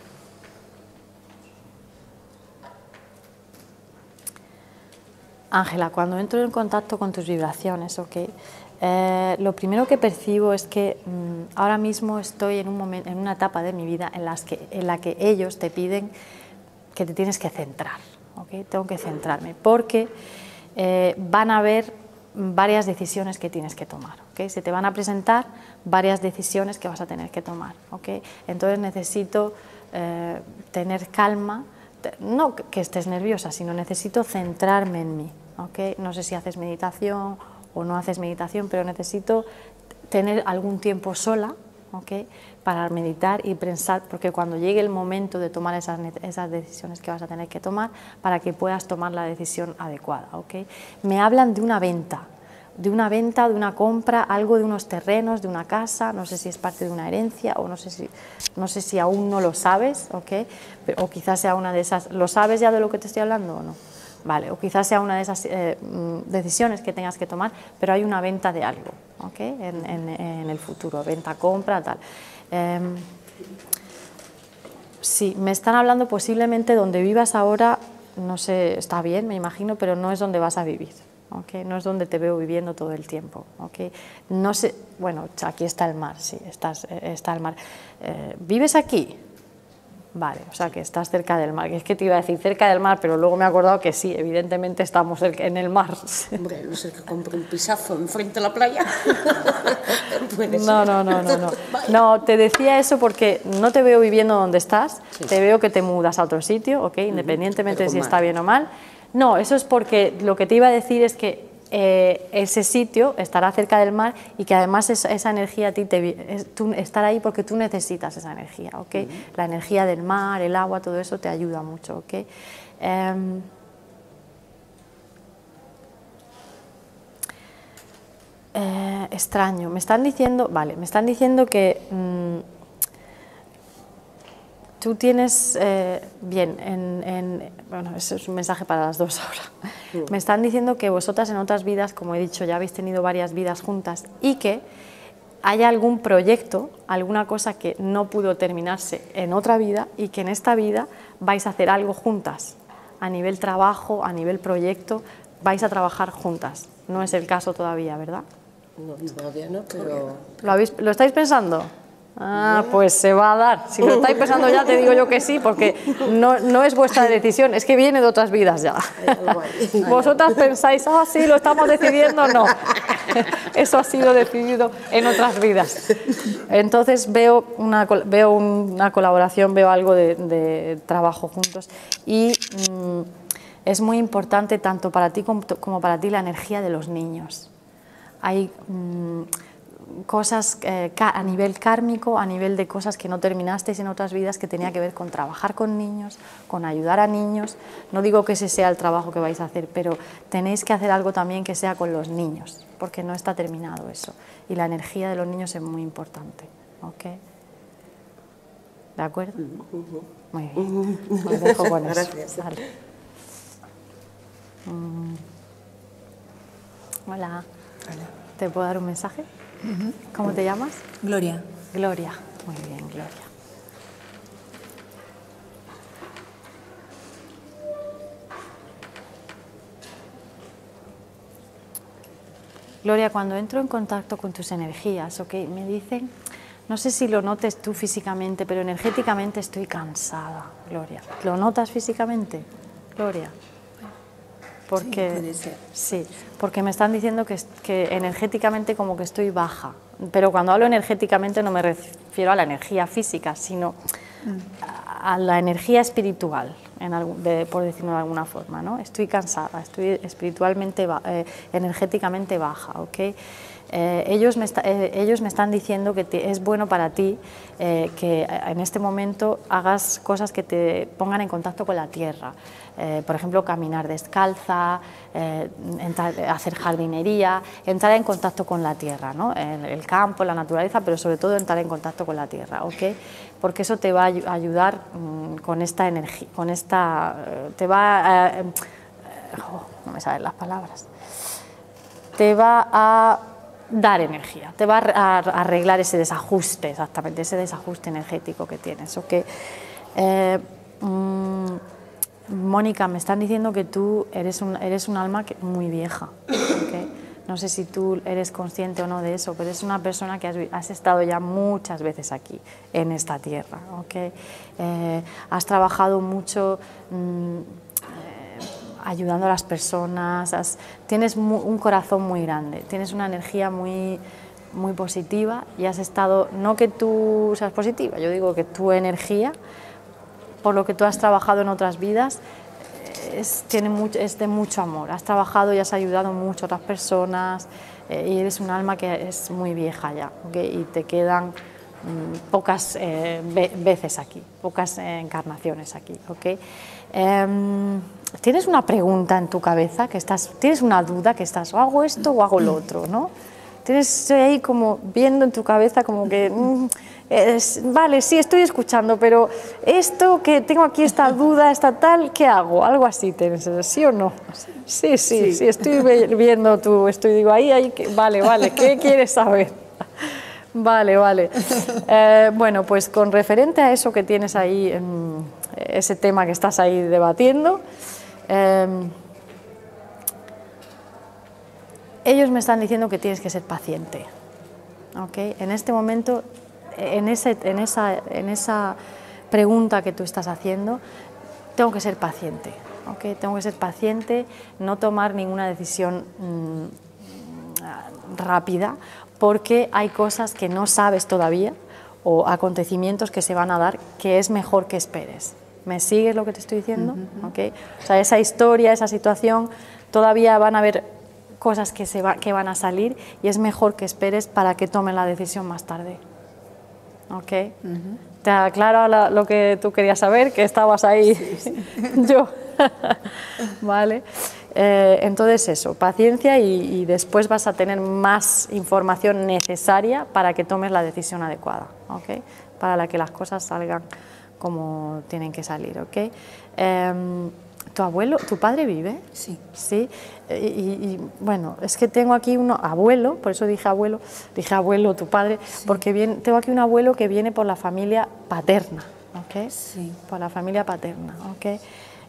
Ángela, cuando entro en contacto con tus vibraciones, ¿ok? Lo primero que percibo es que ahora mismo estoy en una etapa de mi vida en la que ellos te piden que te tienes que centrar, ¿ok? Tengo que centrarme porque van a haber varias decisiones que tienes que tomar, ¿ok? Se te van a presentar varias decisiones que vas a tener que tomar, ¿ok? Entonces necesito tener calma, no que estés nerviosa, sino necesito centrarme en mí, ¿ok? No sé si haces meditación o no haces meditación, pero necesito tener algún tiempo sola, ¿ok? Para meditar y pensar, porque cuando llegue el momento de tomar esas decisiones que vas a tener que tomar, para que puedas tomar la decisión adecuada, ¿ok? Me hablan de una venta, de una compra, algo de unos terrenos, de una casa, no sé si es parte de una herencia o no sé si aún no lo sabes, ¿ok? O quizás sea una de esas, ¿lo sabes ya de lo que te estoy hablando o no? Vale, o quizás sea una de esas decisiones que tengas que tomar, pero hay una venta de algo, ¿ok? En el futuro, venta, compra, tal. Sí, me están hablando posiblemente donde vivas ahora, no sé, está bien, me imagino, pero no es donde vas a vivir, ¿ok? No es donde te veo viviendo todo el tiempo, ¿ok? No sé, bueno, aquí está el mar, sí, está el mar. ¿Vives aquí? Vale, o sea que estás cerca del mar. Es que te iba a decir cerca del mar, pero luego me he acordado que sí, evidentemente estamos en el mar. Hombre, no sé que compre un pisazo enfrente de la playa. No. No, te decía eso porque no te veo viviendo donde estás, sí. Te veo que te mudas a otro sitio, ¿ok? Independientemente de si está bien o mal. No, eso es porque lo que te iba a decir es que ese sitio estará cerca del mar y que además esa energía a ti estar ahí porque tú necesitas esa energía, ¿ok? La energía del mar, el agua, todo eso te ayuda mucho, ¿ok? Extraño, me están diciendo, vale, me están diciendo que tú tienes, bueno, eso es un mensaje para las dos ahora. Me están diciendo que vosotras en otras vidas, como he dicho, ya habéis tenido varias vidas juntas y que hay algún proyecto, alguna cosa que no pudo terminarse en otra vida y que en esta vida vais a hacer algo juntas, a nivel trabajo, a nivel proyecto, vais a trabajar juntas. No es el caso todavía, ¿verdad? No, todavía no, pero... ¿Lo estáis pensando? Ah, pues se va a dar. Si lo estáis pensando ya, te digo yo que sí, porque no es vuestra decisión, es que viene de otras vidas ya. Vosotras pensáis, ah, sí, lo estamos decidiendo, no. Eso ha sido decidido en otras vidas. Entonces veo una colaboración, veo algo de trabajo juntos y es muy importante tanto para ti como para ti la energía de los niños. Hay cosas a nivel kármico, a nivel de cosas que no terminasteis en otras vidas que tenía que ver con trabajar con niños, con ayudar a niños. No digo que ese sea el trabajo que vais a hacer, pero tenéis que hacer algo también que sea con los niños, porque no está terminado eso. Y la energía de los niños es muy importante, ¿ok? ¿De acuerdo? Muy bien. Os dejo con eso. Gracias. Vale. Hola. ¿Te puedo dar un mensaje? ¿Cómo te llamas? Gloria. Gloria. Muy bien, Gloria. Gloria, cuando entro en contacto con tus energías, ¿ok? Me dicen, no sé si lo notes tú físicamente, pero energéticamente estoy cansada, Gloria. ¿Lo notas físicamente, Gloria? Porque, sí, puede ser. Sí, porque me están diciendo que energéticamente como que estoy baja, pero cuando hablo energéticamente no me refiero a la energía física, sino a la energía espiritual, por decirlo de alguna forma, ¿no? Estoy cansada, estoy espiritualmente, energéticamente baja, ¿ok? Ellos me están diciendo que es bueno para ti que en este momento hagas cosas que te pongan en contacto con la tierra. Por ejemplo, caminar descalza, hacer jardinería, entrar en contacto con la tierra, ¿no? El campo, la naturaleza, pero sobre todo entrar en contacto con la tierra, ¿ok? Porque eso te va a ayudar con esta energía, te va a... no me salen las palabras. Te va a dar energía, te va a arreglar ese desajuste, exactamente, ese desajuste energético que tienes, ¿ok? Mónica, me están diciendo que tú eres un alma muy vieja, ¿okay? No sé si tú eres consciente o no de eso, pero es una persona que has estado ya muchas veces aquí, en esta tierra, ¿okay? Has trabajado mucho ayudando a las personas, tienes un corazón muy grande, tienes una energía muy positiva y has estado, no que tú seas positiva, yo digo que tu energía, por lo que tú has trabajado en otras vidas, es de mucho amor. Has trabajado y has ayudado mucho a otras personas y eres un alma que es muy vieja ya, ¿okay? Y te quedan pocas veces aquí, pocas encarnaciones aquí, ¿okay? Tienes una pregunta en tu cabeza, tienes una duda que estás, o hago esto o hago lo otro, ¿no? Estoy ahí como viendo en tu cabeza como que, vale, sí, estoy escuchando, pero esto que tengo aquí, esta duda, esta tal, ¿qué hago? Algo así, ¿sí o no? Sí, estoy viendo digo, ahí, vale, ¿qué quieres saber? Vale. Bueno, pues con referente a eso que tienes ahí, ese tema que estás ahí debatiendo, ellos me están diciendo que tienes que ser paciente, ¿okay? En este momento, en esa pregunta que tú estás haciendo, tengo que ser paciente, ¿ok? Tengo que ser paciente, no tomar ninguna decisión rápida, porque hay cosas que no sabes todavía o acontecimientos que se van a dar que es mejor que esperes. ¿Me sigues lo que te estoy diciendo? ¿Okay? O sea, esa historia, esa situación, todavía van a haber cosas que van a salir y es mejor que esperes para que tomen la decisión más tarde. ¿Ok? ¿Te aclaro lo que tú querías saber? Que estabas ahí. Sí. Yo. Vale. Entonces eso, paciencia y después vas a tener más información necesaria para que tomes la decisión adecuada, ¿ok? Para que las cosas salgan como tienen que salir, ¿ok? ¿Tu abuelo, tu padre vive? Sí. Sí. Y bueno, es que tengo aquí un abuelo, por eso dije abuelo, tu padre, sí. Porque tengo aquí un abuelo que viene por la familia paterna, ¿ok? Sí. Por la familia paterna, ¿ok?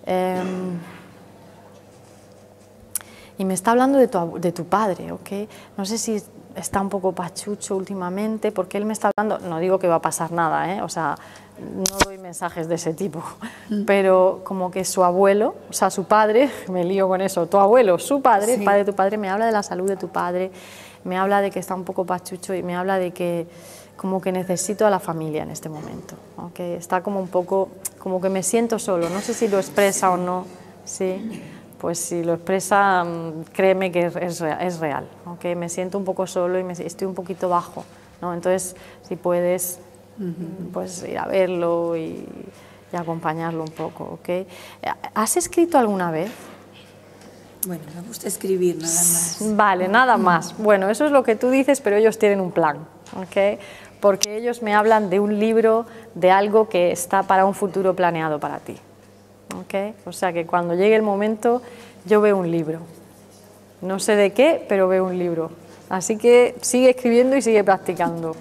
Y me está hablando de tu padre, ¿ok? No sé si está un poco pachucho últimamente, porque él me está hablando, no digo que va a pasar nada, ¿eh? O sea, no doy mensajes de ese tipo, pero como que su abuelo, o sea, su padre, me lío con eso, tu abuelo, su padre, sí. El padre de tu padre, me habla de la salud de tu padre, me habla de que está un poco pachucho y me habla de que como que necesito a la familia en este momento, ¿ok? Está como un poco, como que me siento solo, no sé si lo expresa o no, ¿sí? Pues si lo expresa, créeme que es real, ¿okay? Me siento un poco solo y estoy un poquito bajo, ¿no? Entonces, si puedes, pues ir a verlo y acompañarlo un poco, ¿ok? ¿Has escrito alguna vez? Bueno, me gusta escribir nada más. Vale, nada más. Bueno, eso es lo que tú dices, pero ellos tienen un plan, ¿ok? Porque ellos me hablan de un libro, de algo que está para un futuro planeado para ti. ¿Okay? O sea que cuando llegue el momento yo veo un libro, no sé de qué, pero veo un libro, así que sigue escribiendo y sigue practicando.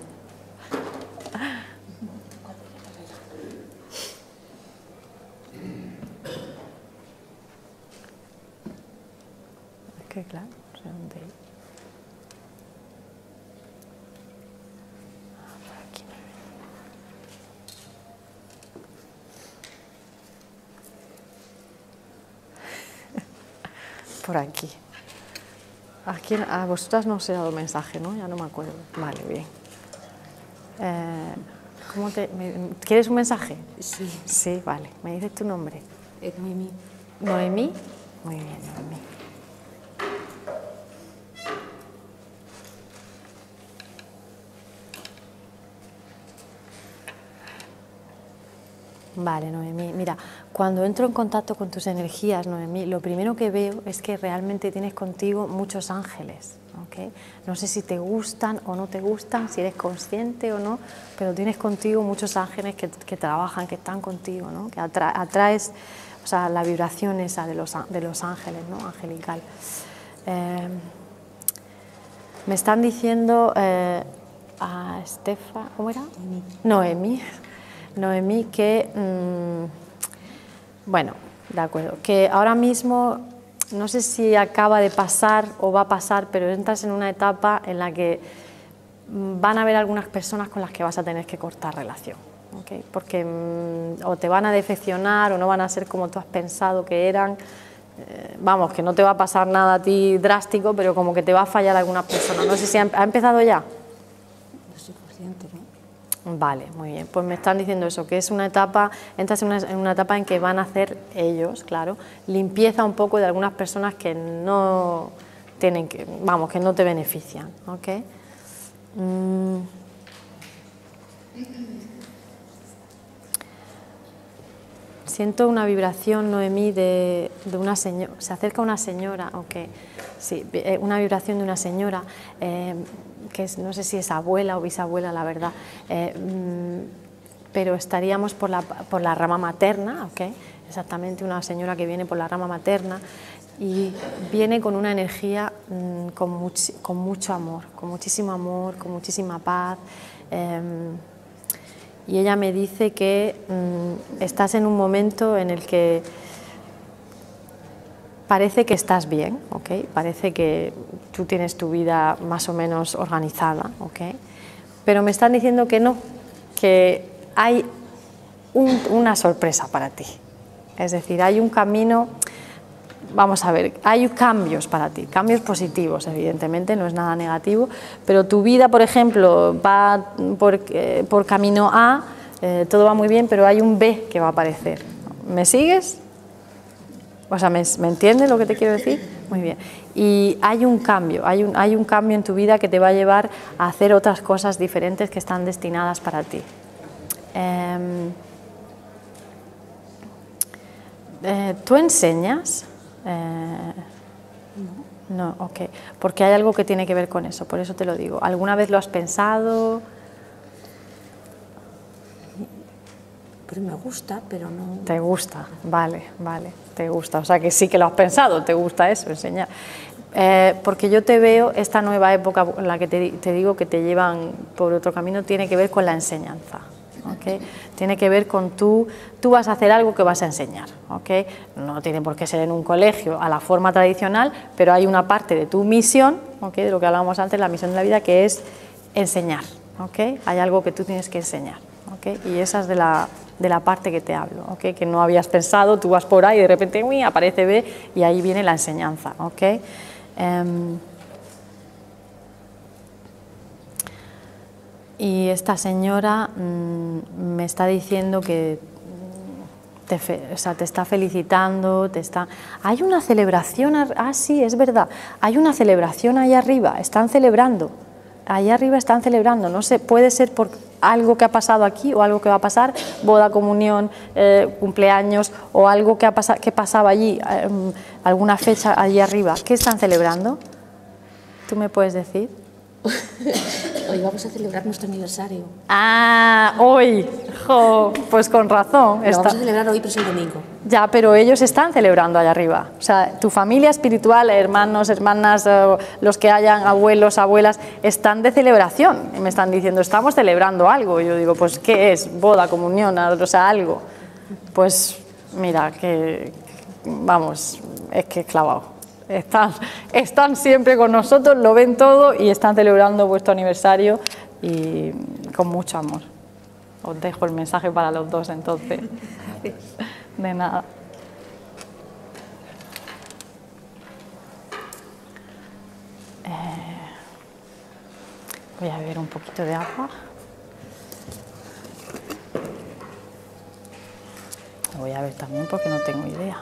Es que claro, no sé dónde ir. Por aquí. A vosotras no os he dado mensaje, ¿no? Ya no me acuerdo. Vale, bien. ¿Quieres un mensaje? Sí. Sí, vale. ¿Me dices tu nombre? Noemí. ¿Noemí? Muy bien, Noemí. Vale, Noemí, mira, cuando entro en contacto con tus energías, Noemí, lo primero que veo es que realmente tienes contigo muchos ángeles, ¿ok? No sé si te gustan o no te gustan, si eres consciente o no, pero tienes contigo muchos ángeles que trabajan, que están contigo, ¿no? Que atraes, o sea, la vibración esa de los ángeles, ¿no? Angelical. Me están diciendo a Estefa, ¿cómo era? Noemí, que, bueno, de acuerdo, que ahora mismo, no sé si acaba de pasar o va a pasar, pero entras en una etapa en la que van a haber algunas personas con las que vas a tener que cortar relación, ¿okay? Porque o te van a decepcionar o no van a ser como tú has pensado que eran, vamos, que no te va a pasar nada a ti drástico, pero como que te va a fallar algunas personas. No sé si ha empezado ya. No soy consciente, ¿no? Vale, muy bien, pues me están diciendo eso, que es una etapa, entras en una etapa en que van a hacer ellos, claro, limpieza un poco de algunas personas que no tienen que, vamos, que no te benefician, ¿ok? Siento una vibración, Noemí, de una señora, se acerca una señora, ok, sí, una vibración de una señora, que no sé si es abuela o bisabuela, la verdad, pero estaríamos por la rama materna, ¿okay? Exactamente, una señora que viene por la rama materna y viene con una energía con mucho amor, con muchísima paz, y ella me dice que estás en un momento en el que parece que estás bien, ¿okay? Parece que tú tienes tu vida más o menos organizada, ¿okay? Pero me están diciendo que no, que hay una sorpresa para ti. Es decir, hay un camino, vamos a ver, hay cambios para ti, cambios positivos, evidentemente, no es nada negativo, pero tu vida, por ejemplo, va por camino A, todo va muy bien, pero hay un B que va a aparecer. ¿Me sigues? O sea, ¿me entiendes lo que te quiero decir? Muy bien. Y hay un cambio, hay un cambio en tu vida que te va a llevar a hacer otras cosas diferentes que están destinadas para ti. ¿Tú enseñas? No, ok. Porque hay algo que tiene que ver con eso, por eso te lo digo. ¿Alguna vez lo has pensado? Pero me gusta, pero no... Te gusta, vale, te gusta. O sea que sí que lo has pensado, te gusta eso, enseñar. Porque yo te veo, esta nueva época en la que te digo que te llevan por otro camino, tiene que ver con la enseñanza. ¿Okay? Tiene que ver con tú vas a hacer algo que vas a enseñar, ¿okay? No tiene por qué ser en un colegio a la forma tradicional, pero hay una parte de tu misión, ¿okay? De lo que hablábamos antes, la misión de la vida, que es enseñar, ¿okay? Hay algo que tú tienes que enseñar, ¿okay? Y esa es de la parte que te hablo, ¿okay? Que no habías pensado, tú vas por ahí y de repente uy, aparece B y ahí viene la enseñanza, ¿okay? Y esta señora me está diciendo que te está felicitando, Hay una celebración, sí, es verdad, hay una celebración ahí arriba, están celebrando, allá arriba están celebrando, no sé, puede ser por algo que ha pasado aquí o algo que va a pasar, boda, comunión, cumpleaños o algo que pasaba allí, alguna fecha allí arriba. ¿Qué están celebrando? ¿Tú me puedes decir? Hoy vamos a celebrar nuestro aniversario. Ah, hoy, jo, pues con razón. Lo vamos a celebrar hoy, pero es el domingo. Ya, pero ellos están celebrando allá arriba. O sea, tu familia espiritual, hermanos, hermanas, los que hayan, abuelos, abuelas, están de celebración. Y me están diciendo, estamos celebrando algo. Y yo digo, pues, ¿qué es? Boda, comunión, o sea, algo. Pues, mira, que, vamos, es que clavado. Están siempre con nosotros, lo ven todo y están celebrando vuestro aniversario y con mucho amor. Os dejo el mensaje para los dos entonces. De nada. Voy a beber un poquito de agua. Voy a ver también porque no tengo idea.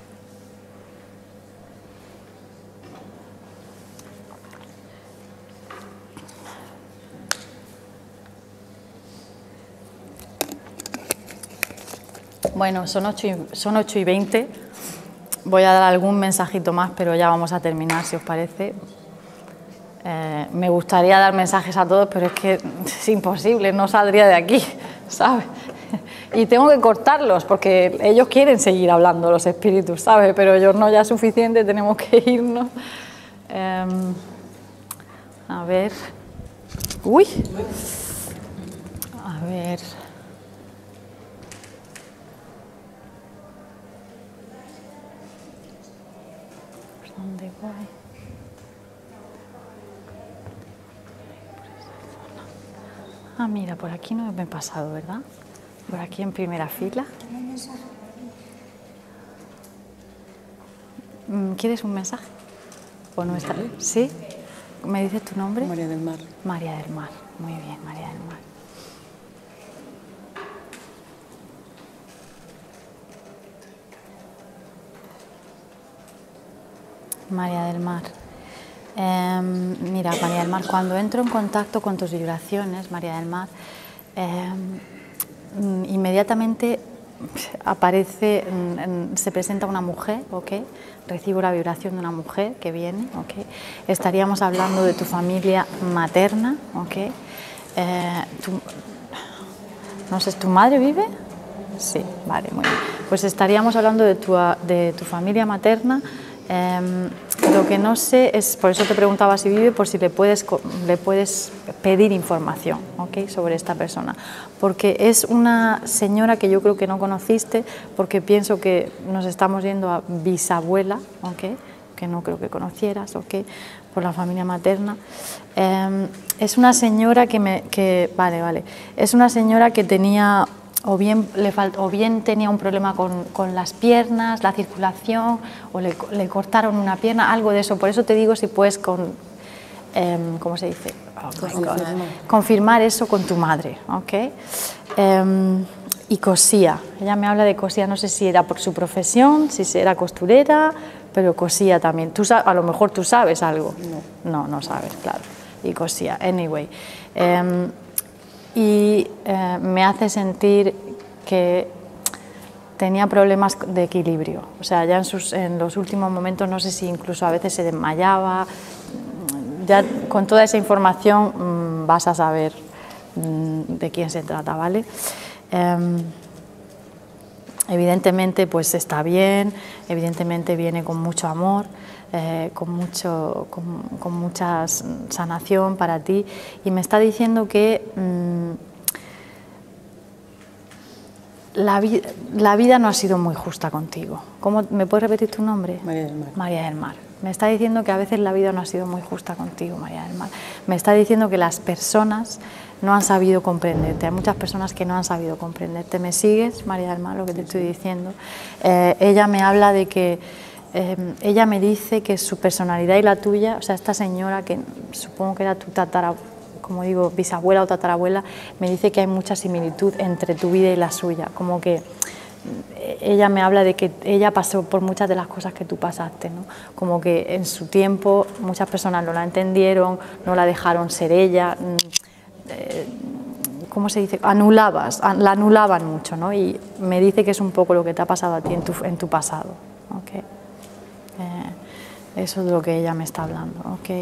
Bueno, son 8:20. Voy a dar algún mensajito más, pero ya vamos a terminar, si os parece. Me gustaría dar mensajes a todos, pero es que es imposible, no saldría de aquí, ¿sabes? Y tengo que cortarlos, porque ellos quieren seguir hablando, los espíritus, ¿sabes? Pero ellos no, ya es suficiente, tenemos que irnos. A ver... ¡Uy! A ver... ¿Dónde voy? Ah, mira, por aquí no me he pasado, ¿verdad? Por aquí en primera fila. ¿Quieres un mensaje? ¿O no está? ¿Sí? ¿Me dices tu nombre? María del Mar. María del Mar. Muy bien, María del Mar. María del Mar. Mira, María del Mar, cuando entro en contacto con tus vibraciones, María del Mar, inmediatamente aparece, se presenta una mujer, ¿ok? Recibo la vibración de una mujer que viene, ¿ok? Estaríamos hablando de tu familia materna, ¿ok? No sé, ¿tu madre vive? Sí, vale, muy bien. Pues estaríamos hablando de tu familia materna. Lo que no sé es, por eso te preguntaba si vive, por si le puedes pedir información, ¿okay? Sobre esta persona, porque es una señora que yo creo que no conociste, porque pienso que nos estamos yendo a bisabuela, ¿okay? Que no creo que conocieras, ¿okay? Por la familia materna. Es una señora es una señora que tenía o bien tenía un problema con las piernas, la circulación, o le cortaron una pierna, algo de eso. Por eso te digo si puedes ¿cómo se dice? Confirmar eso con tu madre, ¿ok? Y cosía, ella me habla de cosía, no sé si era por su profesión, si era costurera, pero cosía también. A lo mejor tú sabes algo. No sabes, claro. Y cosía, anyway. Me hace sentir que tenía problemas de equilibrio. O sea, ya en los últimos momentos, no sé si incluso a veces se desmayaba. Ya con toda esa información vas a saber de quién se trata, ¿vale? Evidentemente pues está bien, evidentemente viene con mucho amor, con mucha sanación para ti, y me está diciendo que la vida no ha sido muy justa contigo. ¿Me puedes repetir tu nombre? María del Mar. María del Mar. Me está diciendo que a veces la vida no ha sido muy justa contigo, María del Mar. Me está diciendo que las personas no han sabido comprenderte. Hay muchas personas que no han sabido comprenderte. ¿Me sigues, María del Mar, lo que te estoy diciendo? Ella me habla de que... ella me dice que su personalidad y la tuya, o sea, esta señora que supongo que era tu como digo, bisabuela o tatarabuela, me dice que hay mucha similitud entre tu vida y la suya, como que ella me habla de que ella pasó por muchas de las cosas que tú pasaste, ¿no? Como que en su tiempo muchas personas no la entendieron, no la dejaron ser ella, ¿cómo se dice? La anulaban mucho, ¿no? Y me dice que es un poco lo que te ha pasado a ti en tu pasado, ¿okay? Eso es de lo que ella me está hablando, ¿okay?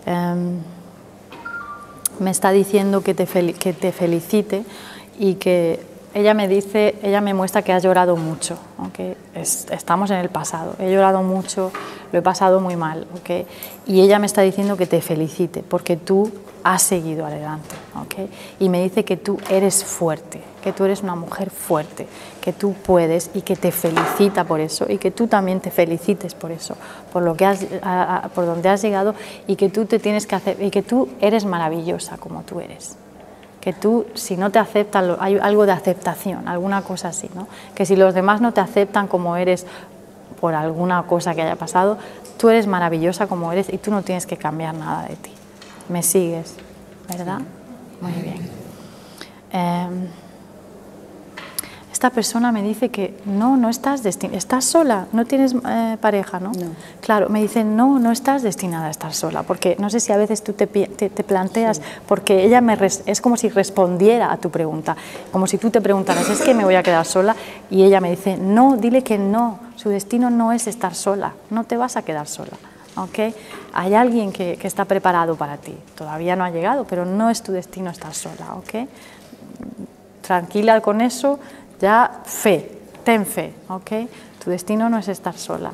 Me está diciendo que te felicite y que ella me muestra que has llorado mucho, ¿okay? Estamos en el pasado, he llorado mucho, lo he pasado muy mal, ¿okay? Y ella me está diciendo que te felicite porque tú has seguido adelante, ¿okay? Y me dice que tú eres fuerte, que tú eres una mujer fuerte, que tú puedes, y que te felicita por eso, y que tú también te felicites por eso, por donde has llegado, y que tú te tienes que hacer, y que tú eres maravillosa como tú eres. Que tú, si no te aceptan, hay algo de aceptación, alguna cosa así, ¿no? Que si los demás no te aceptan como eres por alguna cosa que haya pasado, tú eres maravillosa como eres y tú no tienes que cambiar nada de ti. ¿Me sigues? ¿Verdad? Muy bien. Esta persona me dice que no estás destinada, estás sola, no tienes pareja, ¿no? No. Claro, me dice, no estás destinada a estar sola, porque no sé si a veces tú te planteas, sí. Porque ella es como si respondiera a tu pregunta, como si tú te preguntaras, ¿es que me voy a quedar sola? Y ella me dice, no, dile que no, su destino no es estar sola, no te vas a quedar sola, ¿ok? Hay alguien que está preparado para ti, todavía no ha llegado, pero no es tu destino estar sola, ¿ok? Tranquila con eso. Ya ten fe, ¿ok? Tu destino no es estar sola.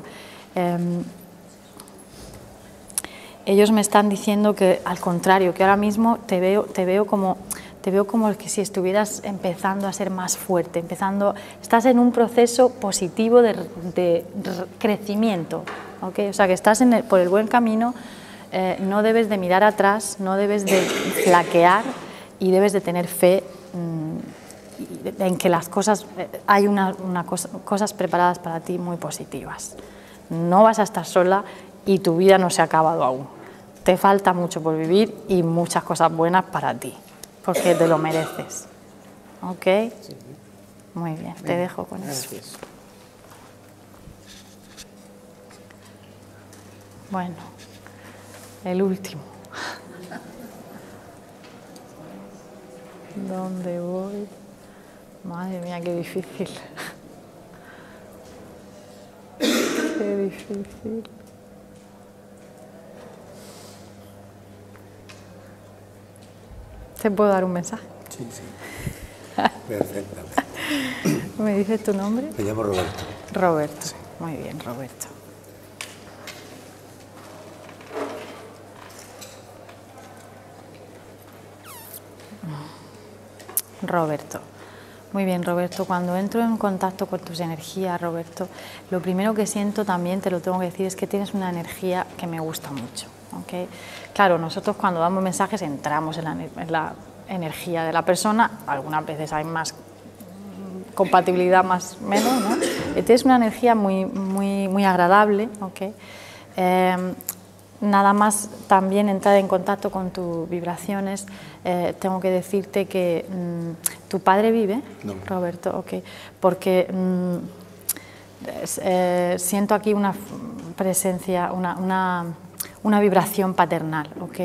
Ellos me están diciendo que al contrario, que ahora mismo te veo como que si estuvieras empezando a ser más fuerte, estás en un proceso positivo de crecimiento, ¿ok? O sea que estás por el buen camino, no debes de mirar atrás, no debes de flaquear y debes de tener fe en que las cosas, hay cosas preparadas para ti muy positivas. No vas a estar sola y tu vida no se ha acabado aún. Te falta mucho por vivir y muchas cosas buenas para ti, porque te lo mereces. ¿Ok? Sí. Muy bien, te dejo con eso. Bueno, el último. ¿Dónde voy? Madre mía, qué difícil. Qué difícil. ¿Te puedo dar un mensaje? Sí. Perfectamente. ¿Me dices tu nombre? Me llamo Roberto. Roberto. Sí. Muy bien, Roberto. Roberto. Muy bien, Roberto, cuando entro en contacto con tus energías, Roberto, lo primero que siento también, te lo tengo que decir, es que tienes una energía que me gusta mucho, ¿okay? Claro, nosotros cuando damos mensajes entramos en la energía de la persona, algunas veces hay más compatibilidad más o menos, ¿no? Tienes una energía muy agradable, ¿ok? Nada más también entrar en contacto con tus vibraciones, tengo que decirte que ¿tu padre vive? No. Roberto, ok, porque siento aquí una presencia, una vibración paternal, ok.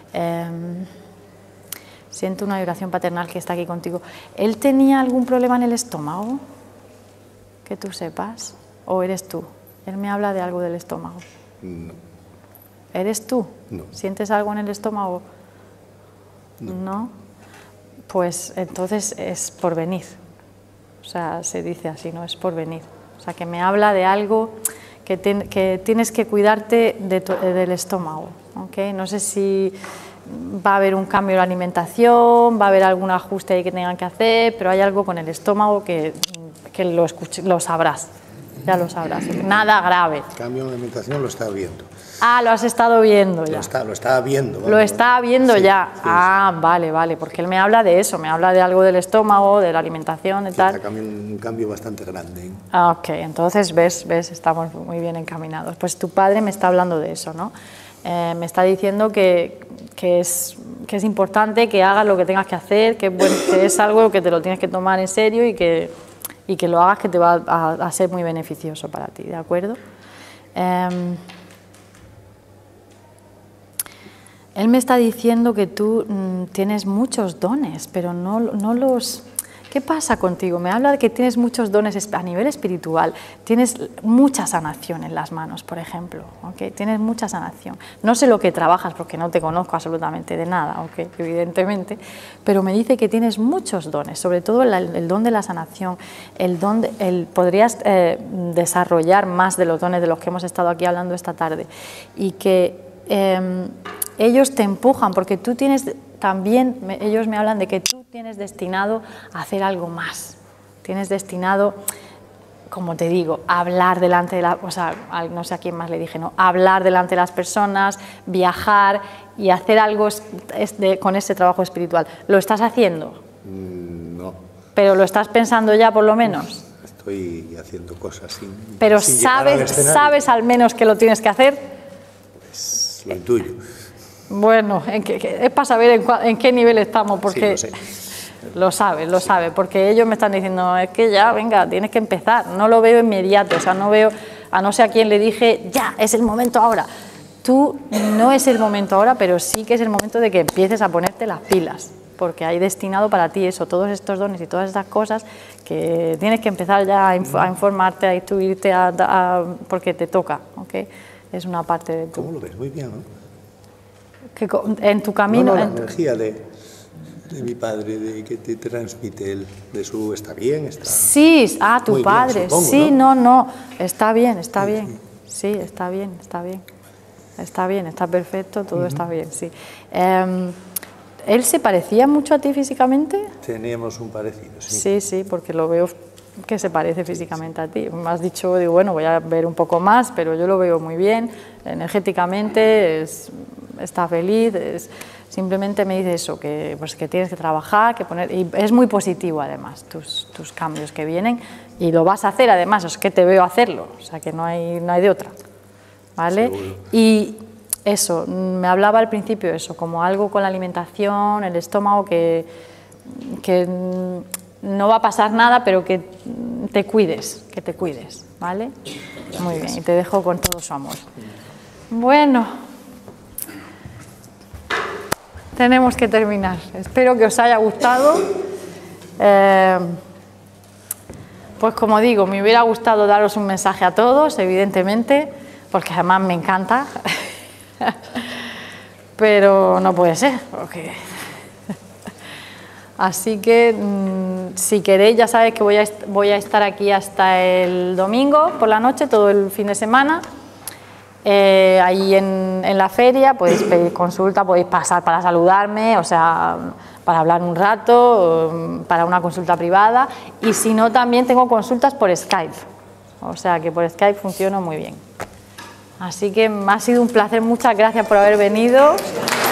Siento una vibración paternal que está aquí contigo. ¿Él tenía algún problema en el estómago? Que tú sepas. ¿O eres tú? Él me habla de algo del estómago. No. ¿Eres tú? No. ¿Sientes algo en el estómago? No. ¿No? Pues entonces es por venir. O sea, se dice así, ¿no? Es por venir. O sea, que me habla de algo que tienes que cuidarte del estómago, ¿ok? No sé si va a haber un cambio en la alimentación, va a haber algún ajuste ahí que tengan que hacer, pero hay algo con el estómago que lo sabrás, ya lo sabrás. Nada grave. Cambio de alimentación lo estaba viendo. Ah, lo has estado viendo ya. Lo estaba viendo. Lo estaba viendo sí, ya. Sí, ah, sí. Vale, porque él me habla de eso, me habla de algo del estómago, de la alimentación, de Sí, tal. un cambio bastante grande, ¿eh? Ah, ok, entonces ves, estamos muy bien encaminados. Pues tu padre me está hablando de eso, ¿no? Me está diciendo que es importante que hagas lo que tengas que hacer, que es algo que te lo tienes que tomar en serio y que lo hagas, que te va a ser muy beneficioso para ti, ¿de acuerdo? Él me está diciendo que tú tienes muchos dones, pero no los... ¿Qué pasa contigo? Me habla de que tienes muchos dones a nivel espiritual, tienes mucha sanación en las manos, por ejemplo, ¿okay? Tienes mucha sanación. No sé lo que trabajas porque no te conozco absolutamente de nada, ¿okay? Evidentemente, pero me dice que tienes muchos dones, sobre todo el don de la sanación, podrías desarrollar más de los dones de los que hemos estado aquí hablando esta tarde y que ellos te empujan porque tú tienes... También ellos me hablan de que tú tienes destinado a hacer algo más. Tienes destinado, como te digo, a hablar delante de o sea, no sé a quién más le dije, ¿no? Hablar delante de las personas, viajar y hacer algo con ese trabajo espiritual. ¿Lo estás haciendo? No. ¿Pero lo estás pensando ya por lo menos? Estoy haciendo cosas sin... ¿Pero sin llegar al escenario. sabes al menos que lo tienes que hacer? Pues lo intuyo. Bueno, es para saber en qué nivel estamos, porque Sí, lo sabe, porque ellos me están diciendo, es que ya, venga, tienes que empezar, no lo veo inmediato, o sea, no veo, a no ser a quién le dije, ya, es el momento ahora. Tú no es el momento ahora, pero sí que es el momento de que empieces a ponerte las pilas, porque hay destinado para ti eso, todos estos dones y todas estas cosas que tienes que empezar ya a informarte, a instruirte, porque te toca, ¿ok? Es una parte de tu... ¿Cómo lo ves? Muy bien, ¿no? Que en tu camino... la energía de mi padre, que te transmite él, de su... ¿Está bien? Está sí, tu muy padre, bien, supongo, sí, ¿no? No, está bien, sí, está bien, está perfecto, todo está bien, sí. ¿Él se parecía mucho a ti físicamente? Teníamos un parecido, sí. Sí, porque lo veo que se parece físicamente a ti. Me has dicho, digo, bueno, voy a ver un poco más, pero yo lo veo muy bien, energéticamente, está feliz, simplemente me dice eso, que tienes que trabajar, que poner, y es muy positivo además tus cambios que vienen, y lo vas a hacer además, es que te veo hacerlo, o sea que no hay de otra, ¿vale? Seguro. Y eso, me hablaba al principio eso, como algo con la alimentación, el estómago, que no va a pasar nada, pero que te cuides, ¿vale? Muy bien, y te dejo con todo su amor. Bueno, tenemos que terminar. Espero que os haya gustado. Pues como digo, me hubiera gustado daros un mensaje a todos, evidentemente, porque además me encanta, pero no puede ser, porque... Así que si queréis, ya sabéis que voy a estar aquí hasta el domingo por la noche, todo el fin de semana. Ahí en la feria podéis pedir consulta, podéis pasar para saludarme, o sea, para hablar un rato, para una consulta privada. Y si no, también tengo consultas por Skype, o sea que por Skype funciona muy bien. Así que me ha sido un placer, muchas gracias por haber venido.